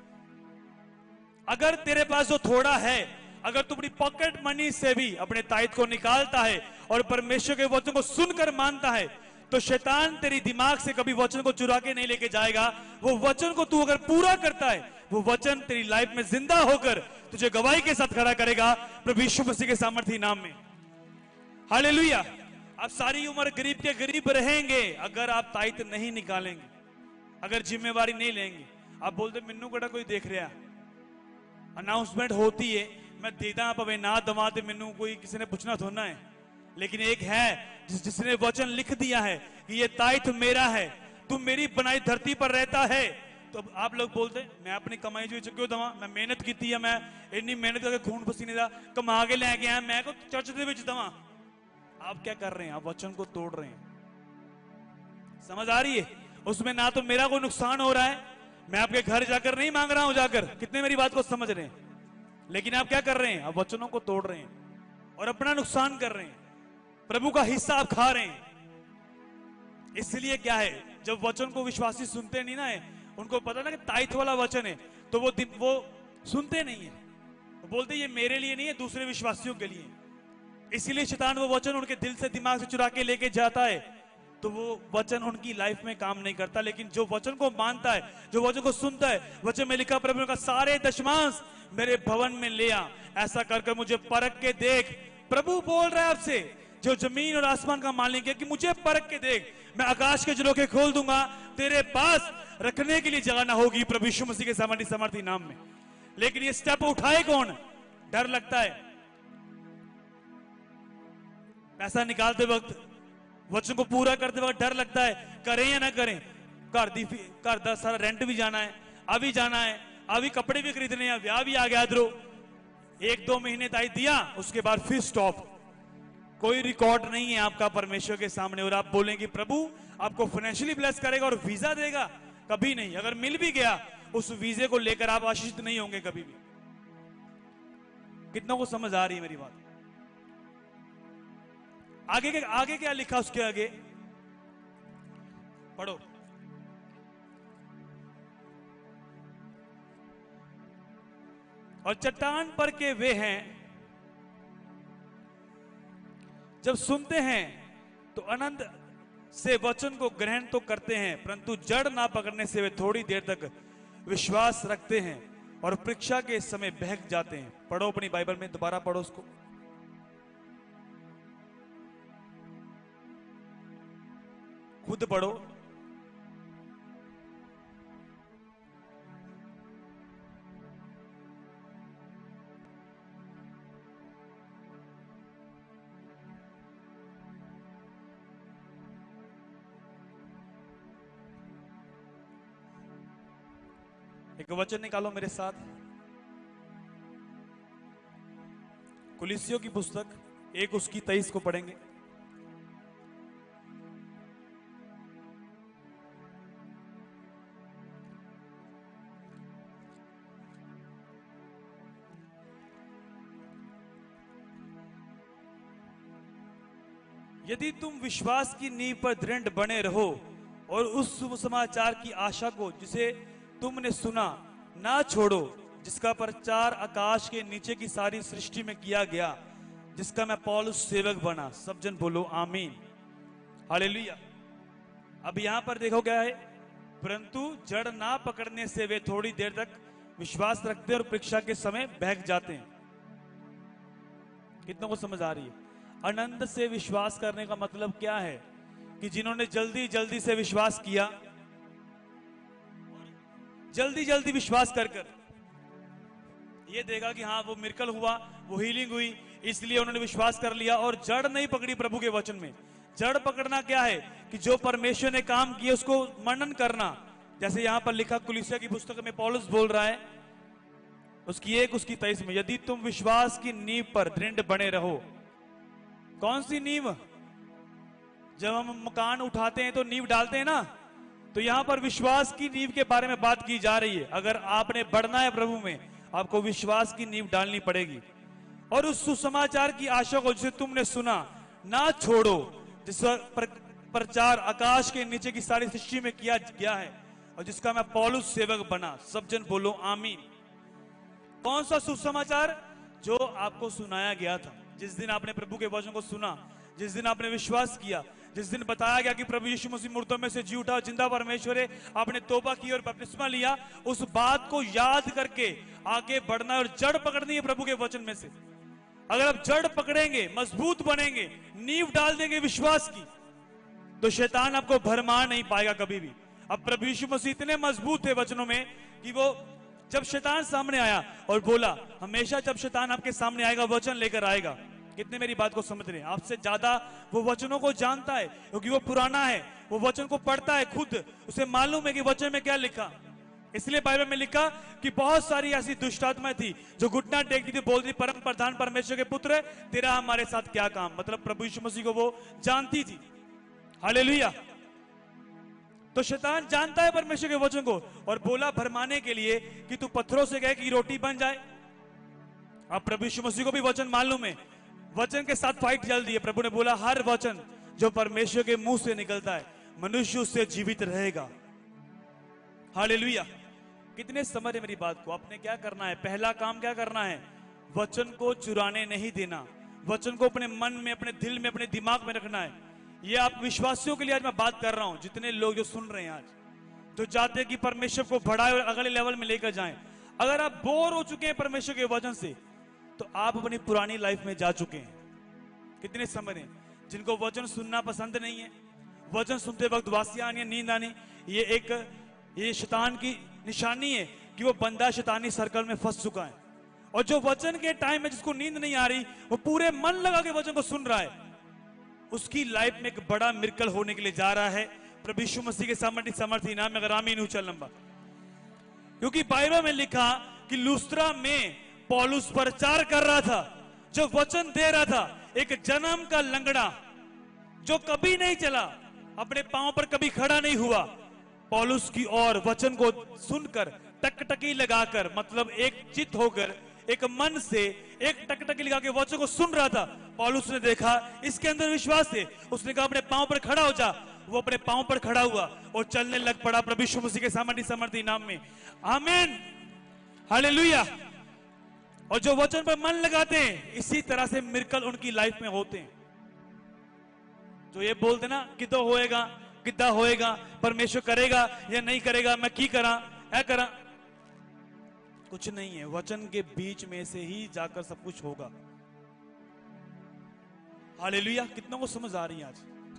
S1: अगर तेरे पास जो थोड़ा है, अगर तू अपनी पॉकेट मनी से भी अपने ताइद को निकालता है और परमेश्वर के वचन को सुनकर मानता है, तो शैतान तेरी दिमाग से कभी वचन को चुरा के नहीं लेके जाएगा। वो वचन को तू अगर पूरा करता है, वो वचन तेरी लाइफ में जिंदा होकर तुझे गवाही के साथ खड़ा करेगा प्रभु यीशु मसीह के सामर्थी नाम में। हालेलुया। आप सारी उम्र गरीब के गरीब रहेंगे अगर आप ताइद नहीं निकालेंगे, अगर जिम्मेवारी नहीं लेंगे। आप बोलते मेनू कड़ा कोई देख रहा, अनाउंसमेंट होती है, मैं देदा पवे ना दवा ते मेनू कोई किसी ने पूछना थोड़ा है। लेकिन एक है जिस जिसने वचन लिख दिया है कि ये ताइद मेरा है, तू मेरी बनाई धरती पर रहता है। तो आप लोग बोलते मैं अपनी कमाई जो क्यों दवा, मैं मेहनत की है, मैं इतनी मेहनत करके खून पसीने का कमा के लेके आया, मैं को चर्च दे विच दवा। आप क्या कर रहे हैं, आप वचन को तोड़ रहे हैं। समझ आ रही है। उसमें ना तो मेरा कोई नुकसान हो रहा है, मैं आपके घर जाकर नहीं मांग रहा हूं जाकर। कितने मेरी बात को समझ रहे हैं। लेकिन आप क्या कर रहे हैं, आप वचनों को तोड़ रहे हैं और अपना नुकसान कर रहे हैं। प्रभु का हिस्सा आप खा रहे हैं। इसलिए क्या है, जब वचन को विश्वासी सुनते नहीं ना है, उनको पता ना कि ताइद वाला वचन है, तो वो वो सुनते नहीं है। वो बोलते ये मेरे लिए नहीं है, दूसरे विश्वासियों के लिए। इसीलिए शैतान वो वचन उनके दिल से दिमाग से चुरा के लेके जाता है, तो वो वचन उनकी लाइफ में काम नहीं करता। लेकिन जो वचन को मानता है, जो वचन को सुनता है, वचन में लिखा प्रभु का सारे दशमांश मेरे भवन में ले आ, ऐसा करके मुझे परख के देख। प्रभु बोल रहा है आपसे, जो जमीन और आसमान का मालिक है, कि मुझे परख के देख, मैं आकाश के झरोखे खोल दूंगा, तेरे पास रखने के लिए जगह ना होगी प्रभु यीशु मसीह के सामर्थी सामर्थी नाम में। लेकिन ये स्टेप उठाए कौन, डर लगता है। पैसा निकालते वक्त, वचन को पूरा करते वक्त डर लगता है, करें या ना करें। घर दी घर का सारा रेंट भी जाना है, अभी जाना है, अभी कपड़े भी खरीदने हैं, ब्याह भी आ गया इधरों। एक दो महीने ताई दिया, उसके बाद फिर स्टॉप। कोई रिकॉर्ड नहीं है आपका परमेश्वर के सामने। और आप बोलेंगे प्रभु आपको फाइनेंशियली ब्लेस करेगा और वीजा देगा, कभी नहीं। अगर मिल भी गया उस वीजे को लेकर आप आशीषित नहीं होंगे कभी भी। कितनों को समझ आ रही है मेरी बात? आगे के आगे क्या लिखा उसके आगे पढ़ो। और चट्टान पर के वे हैं जब सुनते हैं तो आनंद से वचन को ग्रहण तो करते हैं, परंतु जड़ ना पकड़ने से वे थोड़ी देर तक विश्वास रखते हैं और परीक्षा के समय बहक जाते हैं। पढ़ो अपनी बाइबल में, दोबारा पढ़ो उसको। खुद पढ़ो। एक वचन निकालो मेरे साथ, कुलिसियों की पुस्तक एक उसकी तेईस को पढ़ेंगे। यदि तुम विश्वास की नींव पर दृढ़ बने रहो और उस सुसमाचार की आशा को जिसे तुमने सुना ना छोड़ो, जिसका प्रचार आकाश के नीचे की सारी सृष्टि में किया गया, जिसका मैं पौलुस सेवक बना। सब जन बोलो आमीन, हालेलुया। अब यहां पर देखो क्या है, परंतु जड़ ना पकड़ने से वे थोड़ी देर तक विश्वास रखते हैं और परीक्षा के समय बहक जाते हैं। कितनों को समझ आ रही है? आनंद से विश्वास करने का मतलब क्या है कि जिन्होंने जल्दी जल्दी से विश्वास किया, जल्दी जल्दी विश्वास कर कर ये देगा कि हाँ वो मिरेकल हुआ, वो हीलिंग हुई, इसलिए उन्होंने विश्वास कर लिया और जड़ नहीं पकड़ी प्रभु के वचन में। जड़ पकड़ना क्या है कि जो परमेश्वर ने काम किया उसको मनन करना। जैसे यहां पर लिखा कुलिसिया की पुस्तक में पौलुस बोल रहा है, उसकी एक उसकी तेईस में, यदि तुम विश्वास की नींव पर दृढ़ बने रहो। कौन सी नींव? जब हम मकान उठाते हैं तो नींव डालते हैं ना, तो यहां पर विश्वास की नींव के बारे में बात की जा रही है। अगर आपने बढ़ना है प्रभु में, आपको विश्वास की नींव डालनी पड़ेगी और उस सुसमाचार की आशा को जिसे तुमने सुना ना छोड़ो, जिसका प्रचार आकाश के नीचे की सारी सृष्टि में किया गया है और जिसका मैं पौलुस सेवक बना। सब जन बोलो आमीन। कौन सा सुसमाचार? जो आपको सुनाया गया था। जिस दिन आपने प्रभु के वचन को सुना, जिस दिन आपने विश्वास किया, जिस दिन बताया गया कि प्रभु यीशु मसीह मुर्दों में से जी उठा, जिंदा परमेश्वर है, आपने तौबा की और बपतिस्मा लिया, उस बात को याद करके आगे बढ़ना और जड़ पकड़नी है प्रभु के वचन में से। अगर आप जड़ पकड़ेंगे, मजबूत बनेंगे, नींव डाल देंगे विश्वास की, तो शैतान आपको भरमा नहीं पाएगा कभी भी। अब प्रभु यीशु मसीह इतने मजबूत थे वचनों में कि वो जब शैतान सामने आया और बोला, हमेशा जब शैतान आपके सामने आएगा वचन लेकर आएगा। कितने मेरी बात को समझ रहे हैं? आपसे ज्यादा वो वचनों को जानता है क्योंकि वो पुराना है, वो वचन को पढ़ता है खुद, उसे मालूम है कि वचन में क्या लिखा। इसलिए बाइबल में लिखा कि बहुत सारी ऐसी दुष्ट आत्माएं थी जो घुटना टेकती थी, बोलती परम प्रधान परमेश्वर के पुत्र, तेरा हमारे साथ क्या काम। मतलब प्रभु यीशु मसीह को वो जानती थी। हालेलुया। तो शैतान जानता है परमेश्वर के वचन को और बोला भरमाने के लिए कि तू पत्थरों से कहे कि रोटी बन जाए। अब प्रभु यीशु मसीह को भी वचन मालूम है, वचन के साथ फाइट चल रही है। प्रभु ने बोला हर वचन जो परमेश्वर के मुंह से निकलता है मनुष्य उससे जीवित रहेगा। हालेलुया। कितने समझ है मेरी बात को? आपने क्या करना है? पहला काम क्या करना है? वचन को चुराने नहीं देना, वचन को अपने मन में, अपने दिल में, अपने दिमाग में रखना है। ये आप विश्वासियों के लिए आज मैं बात कर रहा हूं, जितने लोग जो सुन रहे हैं आज, जो चाहते हैं कि परमेश्वर को बढ़ाए और अगले लेवल में लेकर जाएं। अगर आप बोर हो चुके हैं परमेश्वर के वचन से, तो आप अपनी पुरानी लाइफ में जा चुके हैं। कितने समझ हैं? जिनको वचन सुनना पसंद नहीं है, वचन सुनते वक्त वासियां आनी, नींद आनी, ये एक ये शैतान की निशानी है कि वो बंदा शैतानी सर्कल में फंस चुका है। और जो वचन के टाइम में जिसको नींद नहीं आ रही, वो पूरे मन लगा के वचन को सुन रहा है, उसकी लाइफ में एक बड़ा मिरेकल होने के लिए जा रहा है। प्रभु यीशु मसीह के सामर्थ्य सामर्थ्य नाम में अगर आमीन उछल लंबा। क्योंकि बाइबल में लिखा कि लुस्त्रा में पौलुस प्रचार कर रहा था, जो वचन दे रहा था, एक जन्म का लंगड़ा जो कभी नहीं चला, अपने पांव पर कभी खड़ा नहीं हुआ, पौलुस की और वचन को सुनकर टकटकी लगाकर, मतलब एक चित होकर, एक मन से एक टकटकी लगा के वचन को सुन रहा था। पौलुस ने देखा इसके अंदर विश्वास है, उसने कहा अपने पांव पर खड़ा हो जा। वो अपने पांव पर खड़ा हुआ और चलने लग पड़ा प्रभु यीशु मसीह के सामर्थी समर्थी नाम में। आमीन, हालेलुया। और जो वचन पर मन लगाते हैं, इसी तरह से मिरेकल उनकी लाइफ में होते हैं। जो ये बोलते ना किदा होएगा किदा होएगा, परमेश्वर करेगा या नहीं करेगा, मैं की करा ऐ करा, कुछ नहीं है। वचन के बीच में से ही जाकर सब कुछ होगा। हालेलुया। कितनों को समझ आ रही है आज?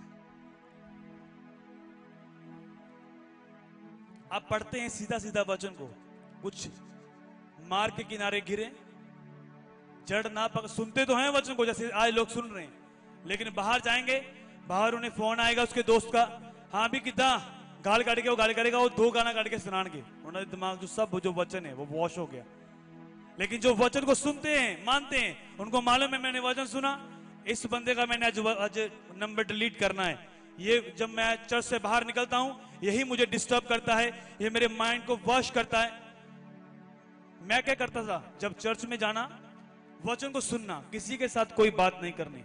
S1: आप पढ़ते हैं सीधा सीधा वचन को, कुछ मार्ग के किनारे गिरे, जड़ ना पक, सुनते तो हैं वचन को जैसे आज लोग सुन रहे हैं, लेकिन बाहर जाएंगे, बाहर उन्हें फोन आएगा उसके दोस्त का, हाँ भी किदा गाल काट के वो गाल करेगा, वो दो गाना काट के सुनाएंगे, उन्होंने दिमाग जो सब जो वचन है वो वॉश हो गया। लेकिन जो वचन को सुनते हैं, मानते हैं, उनको मालूम है मैंने वचन सुना, इस बंदे का मैंने आज आज नंबर डिलीट करना है, ये जब मैं चर्च से बाहर निकलता हूं यही मुझे डिस्टर्ब करता है, ये मेरे माइंड को वॉश करता है। मैं क्या करता था, जब चर्च में जाना, वचन को सुनना, किसी के साथ कोई बात नहीं करनी।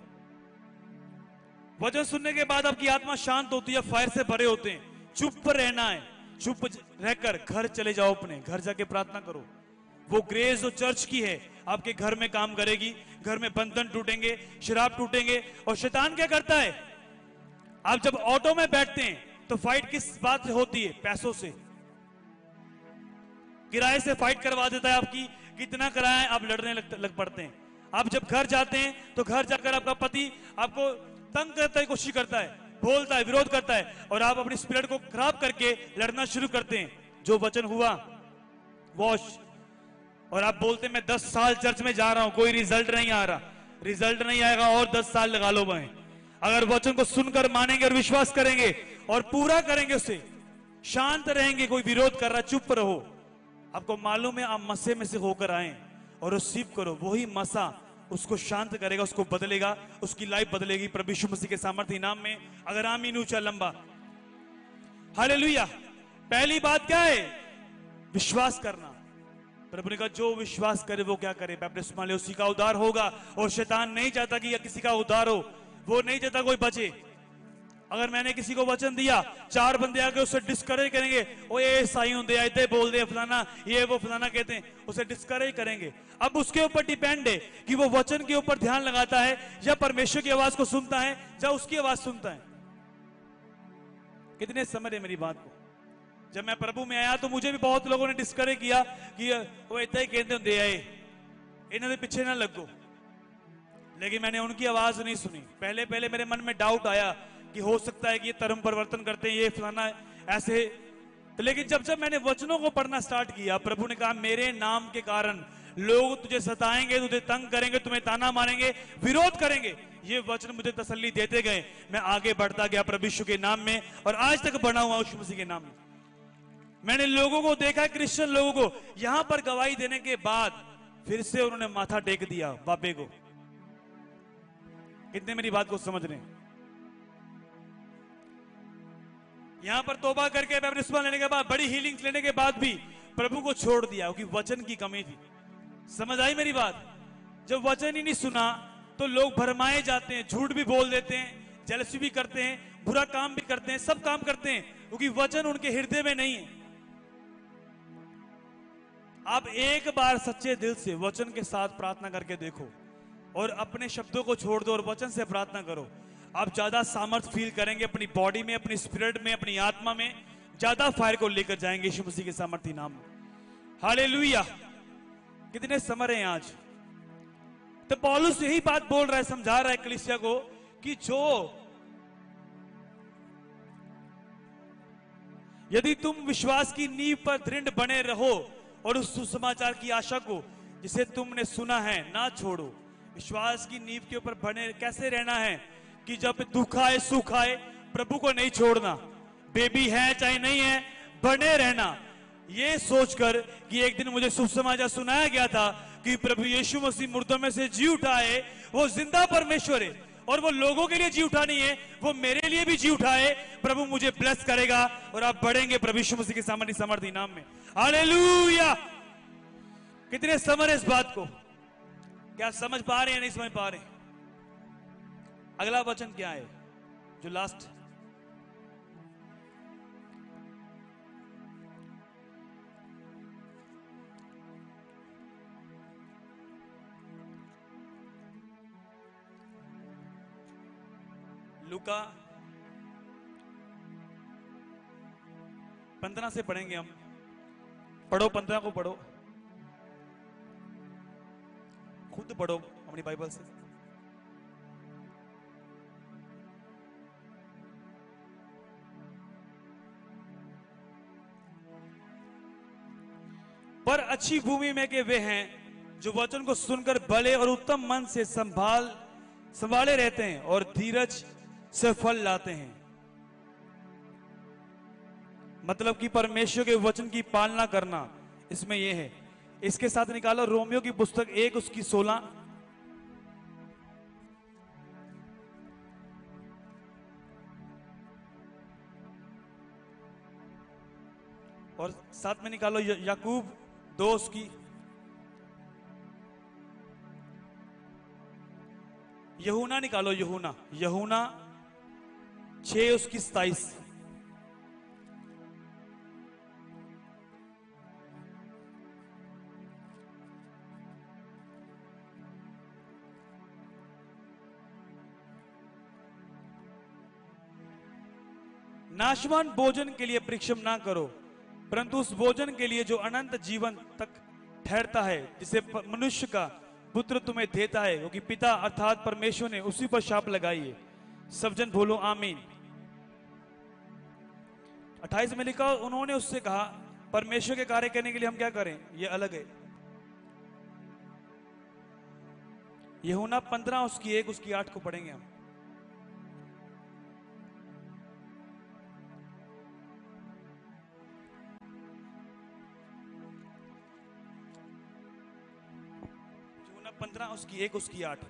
S1: वचन सुनने के बाद आपकी आत्मा शांत होती है, फायर से भरे होते हैं, चुप रहना है, चुप रहकर घर चले जाओ, अपने घर जाके प्रार्थना करो। वो ग्रेस जो चर्च की है आपके घर में काम करेगी, घर में बंधन टूटेंगे, शराब टूटेंगे। और शैतान क्या करता है, आप जब ऑटो में बैठते हैं तो फाइट किस बात से होती है? पैसों से, किराए से फाइट करवा देता है आपकी, कितना किराया है, आप लड़ने लग, लग पड़ते हैं। आप जब घर जाते हैं तो घर जाकर आपका पति आपको तंग करने की कोशिश करता है, बोलता है, विरोध करता है, और आप अपनी स्पिरिट को खराब करके लड़ना शुरू करते हैं। जो वचन हुआ वॉश, और आप बोलते हैं मैं दस साल चर्च में जा रहा हूं, कोई रिजल्ट नहीं आ रहा, रिजल्ट नहीं आएगा और दस साल लगा लो भाई। अगर वचन को सुनकर मानेंगे और विश्वास करेंगे और पूरा करेंगे उसे, शांत रहेंगे, कोई विरोध कर रहा चुप रहो। आपको मालूम है आप मसे में से होकर आए और रिसीव करो, वही मसा उसको शांत करेगा, उसको बदलेगा, उसकी लाइफ बदलेगी प्रभु यीशु मसीह के सामर्थ्य नाम में। अगर आमीन ऊंचा लंबा हालेलुया। पहली बात क्या है? विश्वास करना। प्रभु ने कहा जो विश्वास करे वो क्या करे, बपतिस्मा ले उसी का उद्धार होगा। और शैतान नहीं चाहता कि किसी का उद्धार हो, वो नहीं चाहता कोई बचे। अगर मैंने किसी को वचन दिया, चार बंदे आके उससे डिस्करेज करेंगे, ओ ये ईसाई होंगे, ऐसे बोल दे फलाना, ये वो फलाना कहते हैं, उसे डिस्करेज करेंगे। अब उसके ऊपर डिपेंड है कि वो वचन के ऊपर ध्यान लगाता है या परमेश्वर की आवाज को सुनता है या उसकी आवाज सुनता है। कितने समझ है मेरी बात को? जब मैं प्रभु में आया तो मुझे भी बहुत लोगों ने डिस्करेज किया कि वो इतना ही कहते होंगे, आए इन्होंने पीछे ना लगो। लेकिन मैंने उनकी आवाज नहीं सुनी। पहले पहले मेरे मन में डाउट आया कि हो सकता है कि ये धर्म परिवर्तन करते हैं, ये फलाना ऐसे। लेकिन जब जब मैंने वचनों को पढ़ना स्टार्ट किया, प्रभु ने कहा मेरे नाम के कारण लोग तुझे सताएंगे, तुझे तंग करेंगे, तुम्हें ताना मारेंगे, विरोध करेंगे। ये वचन मुझे तसल्ली देते गए, मैं आगे बढ़ता गया प्रभु यीशु के नाम में, और आज तक बढ़ा हुआ यीशु मसीह के नाम में। मैंने लोगों को देखा, क्रिश्चियन लोगों को, यहां पर गवाही देने के बाद फिर से उन्होंने माथा टेक दिया बाबे को। कितने मेरी बात को समझ रहे हैं? यहां पर तौबा करके बपतिस्मा लेने के बाद, बड़ी हीलिंग लेने के बाद भी प्रभु को छोड़ दिया क्योंकि वचन की कमी थी। समझ आई मेरी बात? जब वचन ही नहीं सुना तो लोग भरमाए जाते हैं, झूठ भी बोल देते हैं, जेलसी भी करते हैं, बुरा काम भी करते हैं, सब काम करते हैं क्योंकि वचन उनके हृदय में नहीं है। आप एक बार सच्चे दिल से वचन के साथ प्रार्थना करके देखो और अपने शब्दों को छोड़ दो और वचन से प्रार्थना करो। आप ज्यादा सामर्थ फील करेंगे अपनी बॉडी में, अपनी स्पिरिट में, अपनी आत्मा में, ज्यादा फायर को लेकर जाएंगे यीशु मसीह के सामर्थी नाम में। हालेलुया। कितने समझ हैं आज? तो पौलुस यही बात बोल रहा है, समझा रहा है कलीसिया को कि जो यदि तुम विश्वास की नींव पर दृढ़ बने रहो और उस सुसमाचार की आशा को जिसे तुमने सुना है ना छोड़ो। विश्वास की नींव के ऊपर बने कैसे रहना है कि जब दुख आए सुख आए प्रभु को नहीं छोड़ना, बेबी है चाहे नहीं है, बने रहना। ये सोचकर कि एक दिन मुझे सुसमाचार सुनाया गया था कि प्रभु यीशु मसीह मुर्दों में से जी उठा है, वो जिंदा परमेश्वर है और वो लोगों के लिए जी उठा नहीं है, वो मेरे लिए भी जी उठा है। प्रभु मुझे ब्लेस करेगा और आप बढ़ेंगे प्रभु यीशु मसीह के सामर्थी सामर्थी नाम में। हालेलुया। कितने समझ इस बात को? क्या समझ पा रहे हैं, नहीं समझ पा रहे? अगला वचन क्या है जो लास्ट? लूका पंद्रह से पढ़ेंगे हम। पढ़ो, पंद्रह को पढ़ो, खुद पढ़ो अपनी बाइबल से। पर अच्छी भूमि में के वे हैं जो वचन को सुनकर भले और उत्तम मन से संभाल संभाले रहते हैं और धीरज से फल लाते हैं। मतलब कि परमेश्वर के वचन की पालना करना इसमें यह है। इसके साथ निकालो रोमियो की पुस्तक एक उसकी सोलह। और साथ में निकालो याकूब दो उसकी, यूहन्ना निकालो, यूहन्ना यूहन्ना छह उसकी सताइस। नाशवान भोजन के लिए परिश्रम ना करो, परंतु उस भोजन के लिए जो अनंत जीवन तक ठहरता है, जिसे मनुष्य का पुत्र तुम्हें देता है, क्योंकि पिता अर्थात परमेश्वर ने उसी पर शाप लगाई है। सब जन बोलो आमीन। अट्ठाईस में लिखा, उन्होंने उससे कहा, परमेश्वर के कार्य करने के लिए हम क्या करें? ये अलग है। यूहन्ना पंद्रह उसकी एक उसकी आठ को पढ़ेंगे हम। पंद्रह उसकी एक उसकी आठ।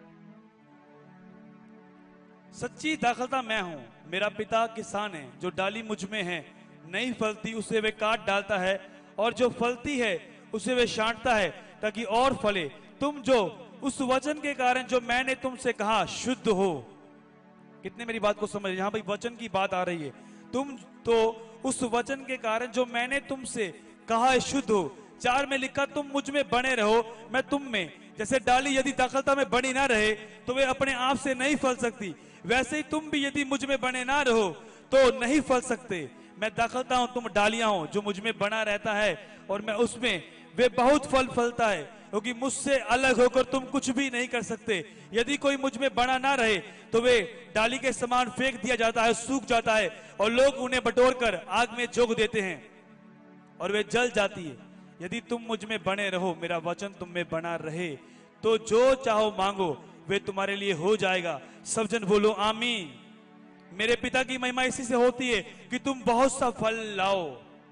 S1: सच्ची दाखलता मैं हूं, मेरा पिता किसान है। जो डाली मुझ में है नहीं फलती उसे वे काट डालता है, और जो फलती है उसे वे छांटता है ताकि और फले। तुम जो उस वचन के कारण जो मैंने तुमसे कहा शुद्ध हो। कितने मेरी बात को समझ? यहां भाई वचन की बात आ रही है। तुम तो उस वचन के कारण जो मैंने तुमसे कहा है शुद्ध हो। चार में लिखा, तुम मुझ में बने रहो मैं तुम में। जैसे डाली यदि दाखलता में बनी ना रहे तो वे अपने आप से नहीं फल सकती, वैसे ही तुम भी यदि मुझ में बने ना रहो तो नहीं फल सकते। मैं दाखलता हूं, तुम डालियां हो। जो मुझ में बना रहता है और मैं उसमें, वे बहुत फल फलता है, क्योंकि मुझसे अलग होकर तुम कुछ भी नहीं कर सकते। यदि कोई मुझ में बना ना रहे तो वे डाली के समान फेंक दिया जाता है, सूख जाता है, और लोग उन्हें बटोर कर आग में झोंक देते हैं और वे जल जाती है। यदि तुम मुझ में बने रहो, मेरा वचन तुम में बना रहे, तो जो चाहो मांगो वे तुम्हारे लिए हो जाएगा। सब जन बोलो आमीन। मेरे पिता की महिमा इसी से होती है कि तुम बहुत सा फल लाओ।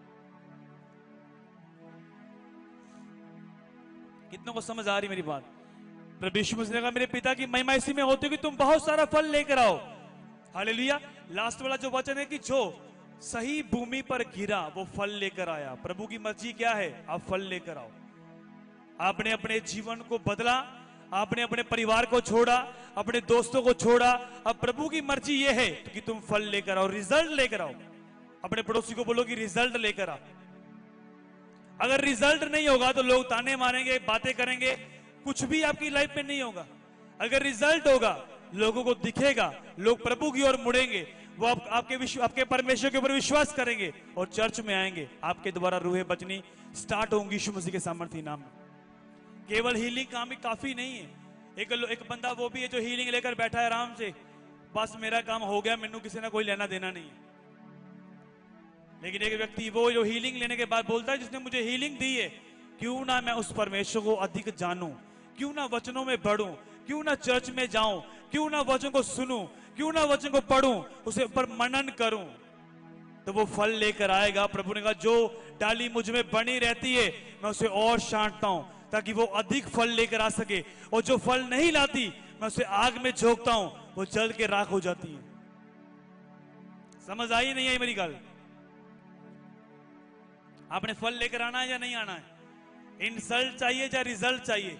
S1: कितनों को समझ आ रही मेरी बात? प्रभु यीशु मसीह ने कहा, मेरे पिता की महिमा इसी में होती है कि तुम बहुत सारा फल लेकर आओ। हालेलुया। लास्ट वाला जो वचन है कि जो सही भूमि पर गिरा वो फल लेकर आया। प्रभु की मर्जी क्या है? आप फल लेकर आओ। आपने अपने जीवन को बदला, आपने अपने परिवार को छोड़ा, अपने दोस्तों को छोड़ा। अब प्रभु की मर्जी ये है कि तुम फल लेकर आओ, रिजल्ट लेकर आओ। अपने पड़ोसी को बोलो कि रिजल्ट लेकर आओ। अगर रिजल्ट नहीं होगा तो लोग ताने मारेंगे, बातें करेंगे, कुछ भी आपकी लाइफ में नहीं होगा। अगर रिजल्ट होगा, लोगों को दिखेगा, लोग प्रभु की ओर मुड़ेंगे, वो आप, आपके विश्व आपके परमेश्वर के ऊपर विश्वास करेंगे और चर्च में आएंगे। आपके द्वारा रूहें बचनी स्टार्ट होंगी यीशु मसीह के सामर्थ्य नाम में। केवल हीलिंग काम ही काफी नहीं है। एक एक बंदा वो भी है जो हीलिंग लेकर बैठा है आराम से, बस मेरा काम हो गया, मैनू किसी ने कोई लेना देना नहीं है। लेकिन एक व्यक्ति वो जो हीलिंग लेने के बाद बोलता है, जिसने मुझे हीलिंग दी है, क्यों ना मैं उस परमेश्वर को अधिक जानूं, क्यों ना वचनों में बढ़ूं, क्यों ना चर्च में जाऊं, क्यों ना वचन को सुनूं, क्यों ना वचन को पढ़ूं, उसे पर मनन करूं, तो वो फल लेकर आएगा। प्रभु ने कहा, जो डाली मुझ में बनी रहती है मैं उसे और छांटता हूं ताकि वो अधिक फल लेकर आ सके, और जो फल नहीं लाती मैं उसे आग में झोंकता हूं, वो जल के राख हो जाती है। समझ आई नहीं आई मेरी गल? आपने फल लेकर आना है या नहीं आना है? इंसल्ट चाहिए या रिजल्ट चाहिए?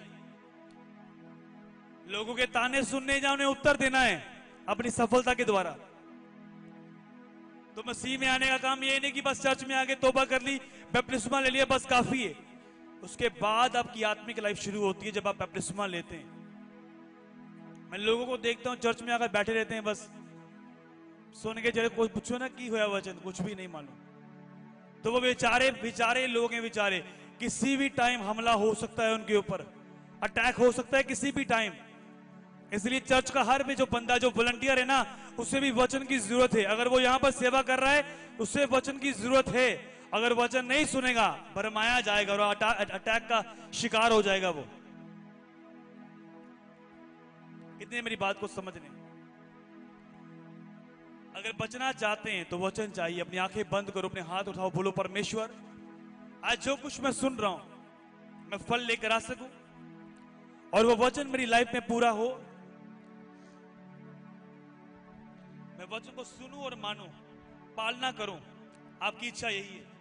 S1: लोगों के ताने सुनने या उन्हें उत्तर देना है अपनी सफलता के द्वारा? तो मसीह में आने का काम ये नहीं कि बस चर्च में आके तौबा कर ली, बपतिस्मा ले लिया, बस काफी है। उसके बाद आपकी आत्मिक लाइफ शुरू होती है जब आप बपतिस्मा लेते हैं। मैं लोगों को देखता हूं चर्च में आकर बैठे रहते हैं, बस सुन के जरा कोई पूछो ना की हुआ वचन, कुछ भी नहीं मालूम। तो वो बेचारे बेचारे लोग हैं, बेचारे किसी भी टाइम हमला हो सकता है उनके ऊपर, अटैक हो सकता है किसी भी टाइम। इसलिए चर्च का हर भी जो बंदा जो वॉलंटियर है ना, उसे भी वचन की जरूरत है। अगर वो यहां पर सेवा कर रहा है, उसे वचन की जरूरत है। अगर वचन नहीं सुनेगा, भरमाया जाएगा और अटैक का शिकार हो जाएगा वो। इतने मेरी बात को समझने। अगर बचना चाहते हैं तो वचन चाहिए। अपनी आंखें बंद करो, अपने हाथ उठाओ, बोलो परमेश्वर आज जो कुछ मैं सुन रहा हूं मैं फल लेकर आ सकूं और वो वचन मेरी लाइफ में पूरा हो। मैं वचन को सुनूं और मानूं, पालना करूं। आपकी इच्छा यही है।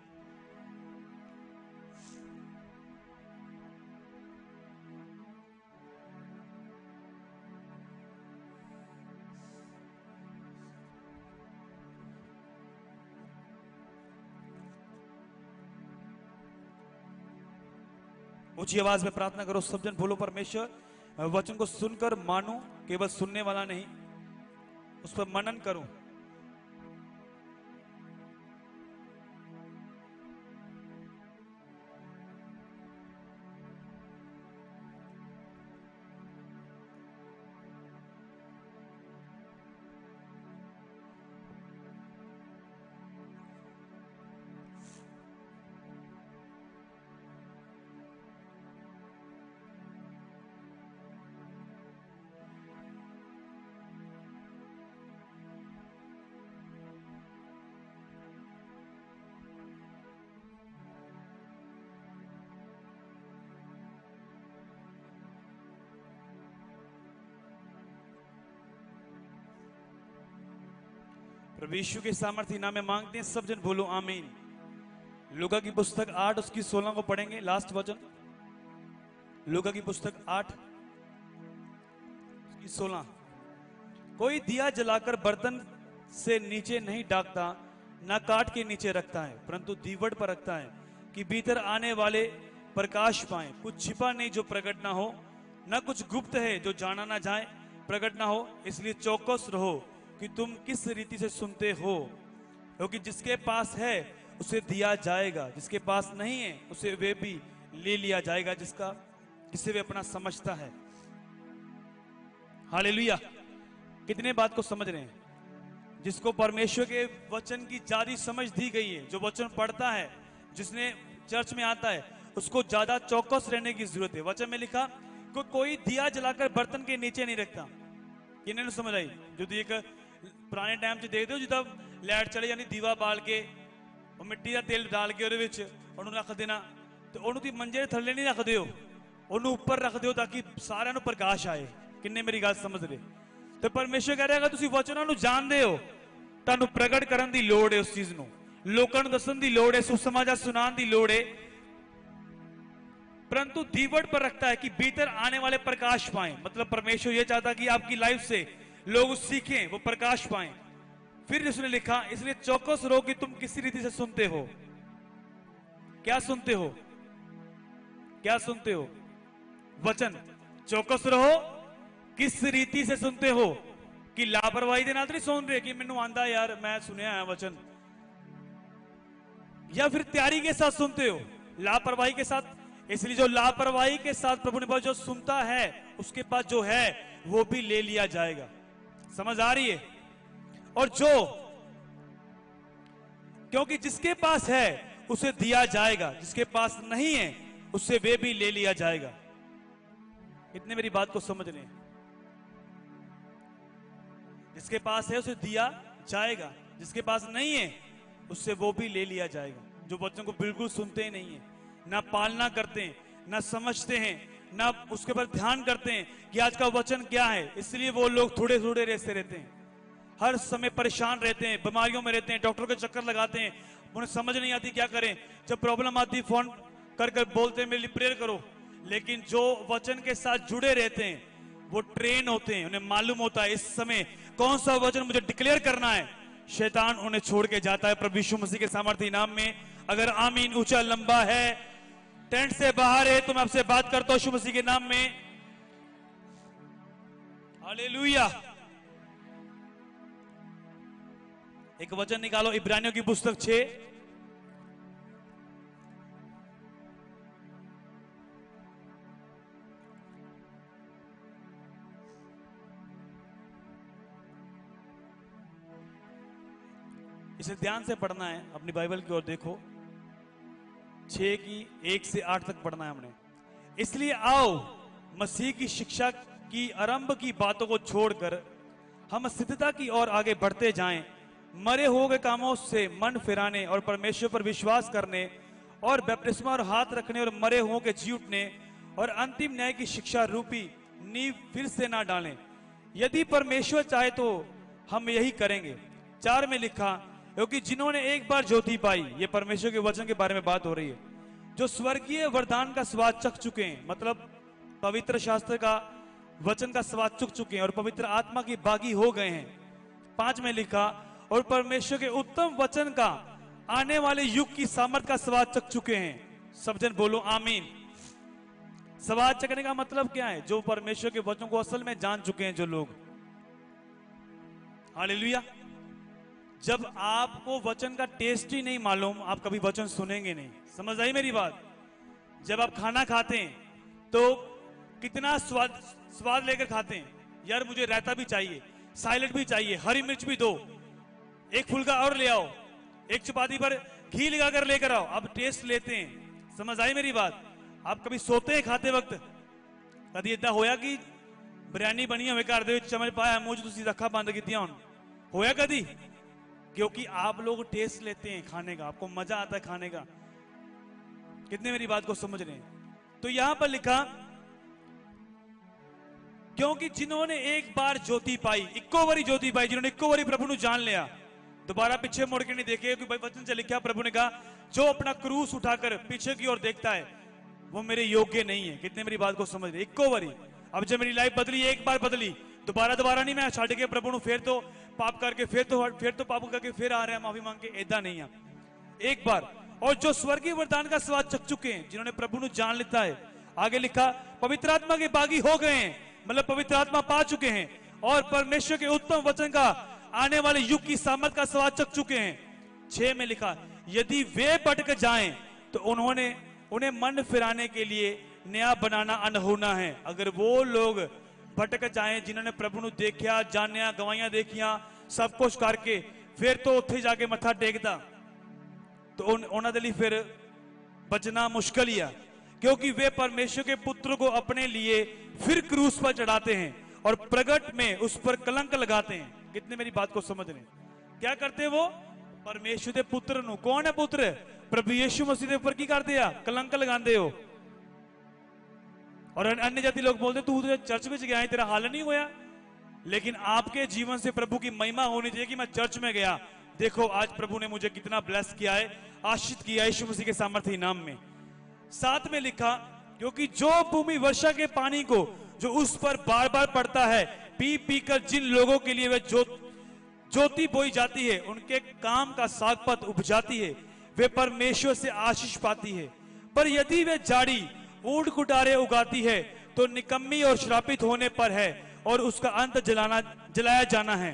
S1: ऊंची आवाज में प्रार्थना करो सब जन, बोलो परमेश्वर वचन को सुनकर मानो, केवल सुनने वाला नहीं, उस पर मनन करूं। प्रभु यीशु के सामर्थ्य नाम में मांगते हैं, सब जन बोलो आमीन। लूका की पुस्तक आठ उसकी सोलह को पढ़ेंगे, लास्ट वचन। लूका की पुस्तक आठ उसकी सोलह। कोई दिया जलाकर बर्तन से नीचे नहीं डाकता, ना काट के नीचे रखता है, परंतु दीवट पर रखता है कि भीतर आने वाले प्रकाश पाए। कुछ छिपा नहीं जो प्रकट ना हो, ना कुछ गुप्त है जो जाना ना जाए प्रकट ना हो। इसलिए चौकस रहो कि तुम किस रीति से सुनते हो, क्योंकि जिसके पास है उसे दिया जाएगा, जिसके पास नहीं है उसे वे भी ले लिया जाएगा, जिसका जिसे वे अपना समझता है। हालेलुया। कितने बात को समझ रहे हैं? जिसको परमेश्वर के वचन की ज्यादा समझ दी गई है, जो वचन पढ़ता है, जिसने चर्च में आता है, उसको ज्यादा चौकस रहने की जरूरत है। वचन में लिखा को कोई दिया जलाकर बर्तन के नीचे नहीं रखता। किन्हें समझ आई? जो एक पुराने टाइम च देखते हो जिदा लाइट चले जानी, दीवा बाल के और मिट्टी का तेल डाल के ਉਹਨੂੰ रख देना, तो ਉਹਨੂੰ ती मंजे थले नहीं रखते हो, ਉਹਨੂੰ ऊपर रखते हो ताकि सारे ਨੂੰ प्रकाश आए। किन्ने मेरी गल समझ रहे? तो परमेश्वर कह रहा है तुसी वचनां ਨੂੰ जानते हो, ਤੁਹਾਨੂੰ प्रगट करने की लोड़ है, उस चीज ਨੂੰ लोकां ਨੂੰ दसन की लोड़ है, सुसमाचार सुनाने की लोड़ है। परंतु दीवट पर रखता है कि भीतर आने वाले प्रकाश पाएं। मतलब परमेश्वर यह चाहता कि आपकी लाइफ से लोग सीखें, वो प्रकाश पाएं। फिर उसने लिखा इसलिए चौकस रहो कि तुम किसी रीति से सुनते हो। क्या सुनते हो? क्या सुनते हो? वचन। चौकस रहो किस रीति से सुनते हो, कि लापरवाही के नाल तो नहीं सुन रहे कि मैनू आंदा यार मैं सुनया है वचन, या फिर तैयारी के साथ सुनते हो, लापरवाही के साथ। इसलिए जो लापरवाही के साथ प्रभु ने बोला जो सुनता है उसके पास जो है वो भी ले लिया जाएगा। समझ आ रही है? और जो क्योंकि जिसके पास है उसे दिया जाएगा, जिसके पास नहीं है उससे वे भी ले लिया जाएगा। इतने मेरी बात को समझ लें। जिसके पास है उसे दिया जाएगा, जिसके पास नहीं है उससे वो भी ले लिया जाएगा। जो बच्चों को बिल्कुल सुनते ही नहीं है, ना पालना करते हैं, ना समझते हैं, ना उसके पर ध्यान करते हैं कि आज का वचन क्या है, इसलिए वो लोग थोड़े थोड़े रहते रहते हैं, हर समय परेशान रहते हैं, बीमारियों में रहते हैं, डॉक्टर के चक्कर लगाते हैं, उन्हें समझ नहीं आती क्या करें। जब प्रॉब्लम आती फोन कर कर बोलते हैं मेरे लिए प्रेयर करो। लेकिन जो वचन के साथ जुड़े रहते हैं वो ट्रेन होते हैं, उन्हें मालूम होता है इस समय कौन सा वचन मुझे डिक्लेयर करना है। शैतान उन्हें छोड़ के जाता है प्रभु यीशु मसीह के सामर्थ्य नाम में। अगर आमीन ऊंचा लंबा है, टेंट से बाहर है, तो मैं आपसे बात करता हूं यीशु मसीह के नाम में। हालेलुया। एक वचन निकालो इब्रानियों की पुस्तक छह इसे ध्यान से पढ़ना है, अपनी बाइबल की ओर देखो। छह की एक से आठ तक पढ़ना है हमने। इसलिए आओ मसीह की शिक्षा की आरंभ की बातों को छोड़कर हम सिद्धता की ओर आगे बढ़ते जाएं, मरे हुए गए कामों से मन फिराने और परमेश्वर पर विश्वास करने और बपतिस्मा और हाथ रखने और मरे हुओं के जी उठने और अंतिम न्याय की शिक्षा रूपी नींव फिर से ना डालें। यदि परमेश्वर चाहे तो हम यही करेंगे। चार में लिखा, क्योंकि जिन्होंने एक बार ज्योति पाई, ये परमेश्वर के वचन के बारे में बात हो रही है, जो स्वर्गीय वरदान का स्वाद चख चुके हैं, मतलब पवित्र शास्त्र का वचन का स्वाद चुक चुके हैं और पवित्र आत्मा की बागी हो गए हैं। पांच में लिखा, और परमेश्वर के उत्तम वचन का आने वाले युग की सामर्थ का स्वाद चख चुके हैं। सब जन बोलो आमीन। स्वाद चखने का मतलब क्या है? जो परमेश्वर के वचन को असल में जान चुके हैं जो लोग। हालेलुया। जब आपको वचन का टेस्ट ही नहीं मालूम, आप कभी वचन सुनेंगे नहीं। समझ आई मेरी बात? जब आप खाना खाते हैं तो कितना स्वाद स्वाद लेकर खाते हैं। यार मुझे रायता भी चाहिए, सैलेड भी चाहिए, हरी मिर्च भी दो, एक फुल्का और ले आओ, एक चपाती पर घी लगाकर लेकर आओ। आप टेस्ट लेते हैं। समझ आई मेरी बात? आप कभी सोते हैं खाते वक्त? कभी इतना होया कि बिरयानी बनी है घर दे चमच पाया मुझे तुसी रखा बंद की होया कभी? क्योंकि आप लोग टेस्ट लेते हैं खाने का, आपको मजा आता है खाने का। कितने मेरी बात को समझ रहे हैं? तो यहां पर लिखा, क्योंकि जिन्होंने एक बार ज्योति पाई, इक्को बारी ज्योति पाई, जिन्होंने इक्को बारी प्रभु ने जान लिया, दोबारा पीछे मुड़ के नहीं देखे। क्योंकि वचन से लिखा, प्रभु ने कहा जो अपना क्रूस उठाकर पीछे की ओर देखता है वो मेरे योग्य नहीं है। कितने मेरी बात को समझ रहे? इक्को बारी। अब जब मेरी लाइफ बदली, एक बार बदली, दोबारा दोबारा नहीं मैं छड़ के प्रभु फिर तो पाप करके फिर तो फिर तो पाप करके फिर आ रहे हैं माफी मांग के, ऐसा नहीं है। एक बार। और जो स्वर्गीय वरदान का स्वाद चख चुके हैं, जिन्होंने प्रभु ने जान लेता है। आगे लिखा, पवित्र आत्मा के बागी हो गए हैं, मतलब पवित्र आत्मा पा चुके हैं और परमेश्वर के उत्तम वचन का आने वाले युग की सामर्थ का स्वाद चख चुके हैं। छह में लिखा, यदि वे भटक जाएं तो उन्होंने उन्हें मन फिराने के लिए नया बनाना अनहोना है। अगर वो लोग भटक जाएं जिन्होंने प्रभु ने देखा, जानिया, गवाइयां देखिया, सब कुछ करके फिर तो उत्थे जाके मत्था टेकदा, तो उन्होंने दे लिए फिर बचना मुश्किल ही है। क्योंकि वे परमेश्वर के पुत्र को अपने लिए फिर क्रूस पर चढ़ाते हैं और प्रगट में उस पर कलंक लगाते हैं। कितने मेरी बात को समझ रहे? क्या करते वो? परमेश्वर के पुत्र नु, कौन है पुत्र? प्रभु यीशु मसीह के ऊपर की करते हैं? कलंक लगाते हो। और अन्य जाति लोग बोलते तू तो चर्च में गया है, तेरा हाल नहीं हुआ। लेकिन आपके जीवन से प्रभु की महिमा होनी चाहिए कि मैं चर्च में गया, देखो आज प्रभु ने मुझे कितना ब्लेस किया है, आशीष किया है यीशु मसीह के सामर्थ्य नाम में। साथ में लिखा, क्योंकि जो भूमि वर्षा के पानी को जो उस पर बार बार पड़ता है, पी पी कर जिन लोगों के लिए वह ज्योति बोई जाती है, उनके काम का सागपत उपजाती है, वे परमेश्वर से आशीष पाती है। पर यदि वे जाड़ी ऊंट कुटारे उगाती है तो निकम्मी और श्रापित होने पर है और उसका अंत जलाना जलाया जाना है।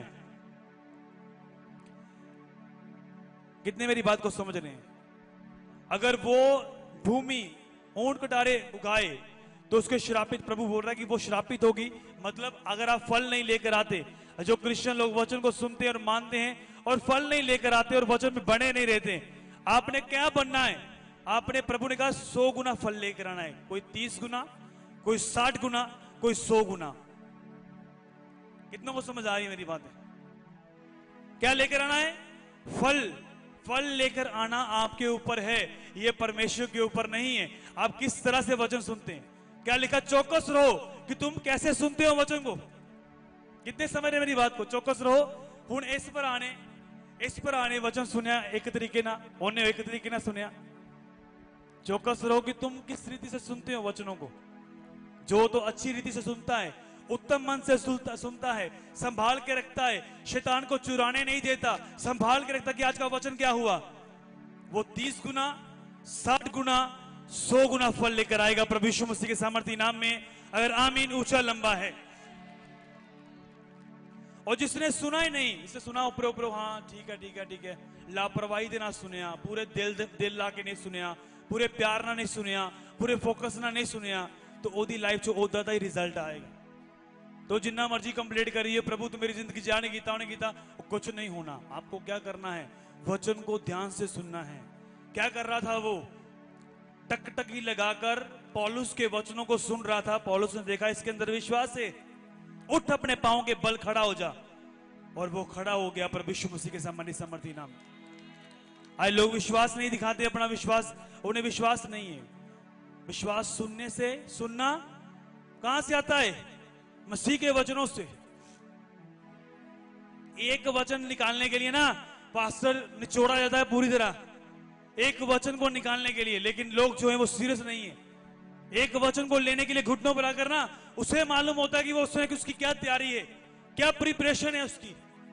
S1: कितने मेरी बात को समझ रहे हैं? अगर वो भूमि ऊंट कुटारे उगाए तो उसके श्रापित, प्रभु बोल रहा है कि वो श्रापित होगी। मतलब अगर आप फल नहीं लेकर आते, जो क्रिश्चियन लोग वचन को सुनते हैं और मानते हैं और फल नहीं लेकर आते और वचन में बने नहीं रहते, आपने क्या बनना है? आपने, प्रभु ने कहा सौ गुना फल लेकर आना है। कोई तीस गुना, कोई साठ गुना, कोई सौ गुना। कितनों को समझ आ रही है मेरी बात? क्या लेकर आना है? फल। फल लेकर आना आपके ऊपर है, ये परमेश्वर के ऊपर नहीं है। आप किस तरह से वचन सुनते हैं? क्या लिखा? चौकस रहो कि तुम कैसे सुनते हो वचन को। कितने समझ रहे मेरी बात को? चौकस रहो। हुण इस पर आने इस पर आने वचन सुनया एक तरीके ना, उन्हें एक तरीके ना सुनया। चौकस रहो कि तुम किस रीति से सुनते हो वचनों को। जो तो अच्छी रीति से सुनता है, उत्तम मन से सुनता सुनता है, संभाल के रखता है, शैतान को चुराने नहीं देता, संभाल के रखता कि आज का वचन क्या हुआ, वो तीस गुना, साठ गुना, सौ गुना फल लेकर आएगा प्रभु यीशु मसीह के सामर्थी नाम में। अगर आमीन ऊंचा लंबा है। और जिसने सुना ही नहीं, इसे सुना ऊपर ऊपर, हाँ ठीक है ठीक है ठीक है, लापरवाही देना सुनिया, पूरे दिल दिल ला के नहीं सुनिया, पूरे प्यार ना नहीं सुनिया, पूरे फोकस ना नहीं सुनिया, तो ओदी लाइफ जो ओदा ही रिजल्ट आएगा। तो जिन्ना मर्जी कंप्लीट करिए, प्रभु तो मेरी जिंदगी जाने कीता उन्हें कीता, कुछ नहीं होना। आपको क्या करना है, वचन को ध्यान से सुनना है। क्या कर रहा था वो, टकटकी लगाकर पौलुस के वचनों को सुन रहा था। पौलुस ने देखा इसके अंदर विश्वास है, उठ अपने पांव के बल खड़ा हो जा, और वो खड़ा हो गया प्रभु यीशु मसीह के सामने समर्थी नाम। आज लोग विश्वास नहीं दिखाते, अपना विश्वास, उन्हें विश्वास नहीं है। विश्वास सुनने से, सुनना कहां से आता है, मसीह के वचनों से। एक वचन निकालने के लिए ना पास्टर निचोड़ा जाता है पूरी तरह, एक वचन को निकालने के लिए, लेकिन लोग जो है वो सीरियस नहीं है। एक वचन को लेने के लिए घुटनों पर आकर ना, उसे मालूम होता है कि वो उसमें उसकी क्या तैयारी है, क्या प्रिपरेशन है उसकी।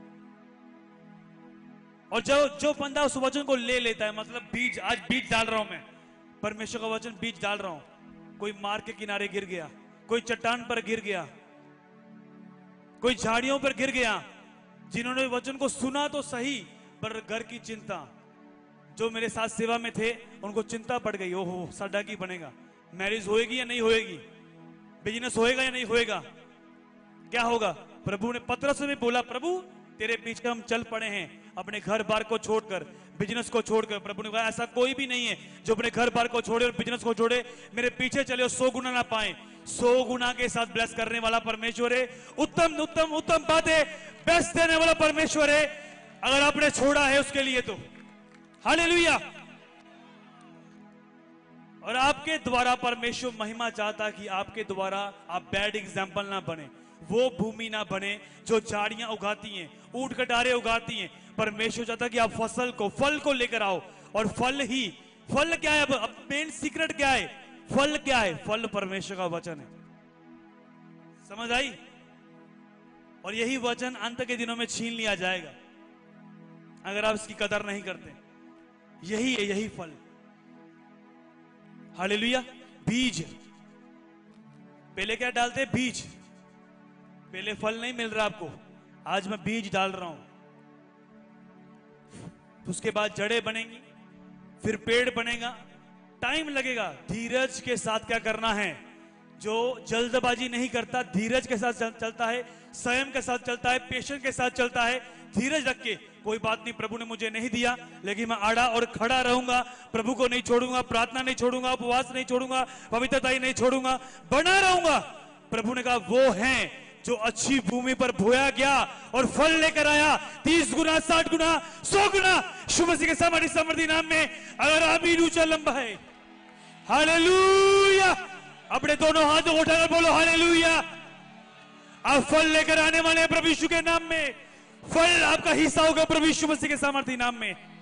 S1: और जो जो बंदा उस वचन को ले लेता है, मतलब बीज, आज बीज डाल रहा हूं मैं, परमेश्वर का वचन बीज डाल रहा हूं। कोई मार्ग के किनारे गिर गया, कोई चट्टान पर गिर गया, कोई झाड़ियों पर गिर गया। जिन्होंने वचन को सुना तो सही, पर घर की चिंता, जो मेरे साथ सेवा में थे उनको चिंता पड़ गई, ओहो साडा की बनेगा, मैरिज होएगी या नहीं होएगी, बिजनेस होएगा या नहीं होएगा, क्या होगा। प्रभु ने पतरस में बोला, प्रभु तेरे पीछे हम चल पड़े हैं, अपने घर बार को छोड़कर, बिजनेस को छोड़कर। प्रभु ने कहा ऐसा कोई भी नहीं है जो अपने घर बार को छोड़े और बिजनेस को छोड़े, मेरे पीछे चले और सौ गुना ना पाए। सौ गुना के साथ ब्लेस करने वाला परमेश्वर है, उत्तम उत्तम उत्तम बातें बेस्ट देने वाला परमेश्वर है। अगर आपने छोड़ा है उसके लिए तो हालेलुया। और आपके द्वारा परमेश्वर महिमा चाहता कि आपके द्वारा आप बैड एग्जाम्पल ना बने, वो भूमि ना बने जो झाड़ियां उगाती हैं, ऊंट कटारे उगाती हैं। परमेश्वर चाहता कि आप फसल को, फल को लेकर आओ, और फल ही, फल क्या है, अब, अब मेन सीक्रेट क्या है, फल क्या है, फल परमेश्वर का वचन है। समझ आई। और यही वचन अंत के दिनों में छीन लिया जाएगा अगर आप इसकी कदर नहीं करते। यही है, यही फल। हालेलुया। बीज, पहले क्या डालते, बीज, पहले फल नहीं मिल रहा आपको, आज मैं बीज डाल रहा हूं, उसके बाद जड़ें बनेंगी, फिर पेड़ बनेगा, टाइम लगेगा। धीरज के साथ क्या करना है, जो जल्दबाजी नहीं करता, धीरज के साथ चलता है, संयम के साथ चलता है, पेशेंस के साथ चलता है, धीरज रख के, कोई बात नहीं, प्रभु ने मुझे नहीं दिया लेकिन मैं आड़ा और खड़ा रहूंगा, प्रभु को नहीं छोड़ूंगा, प्रार्थना नहीं छोड़ूंगा, उपवास नहीं छोड़ूंगा, पवित्रता ही नहीं छोड़ूंगा, बना रहूंगा। प्रभु ने कहा वो है जो अच्छी भूमि पर बोया गया और फल लेकर आया, तीस गुना, साठ गुना, सौ गुना। शुभ मसीह के सामर्थ्य समर्थी नाम में अगर आमीन ऊंचा लंबा है, हालेलुया। अपने दोनों हाथों उठाकर बोलो हालेलुया। आप फल लेकर आने वाले प्रभु यीशु के नाम में, फल आपका हिस्सा होगा प्रभु यीशु मसीह के सामर्थ्य नाम में।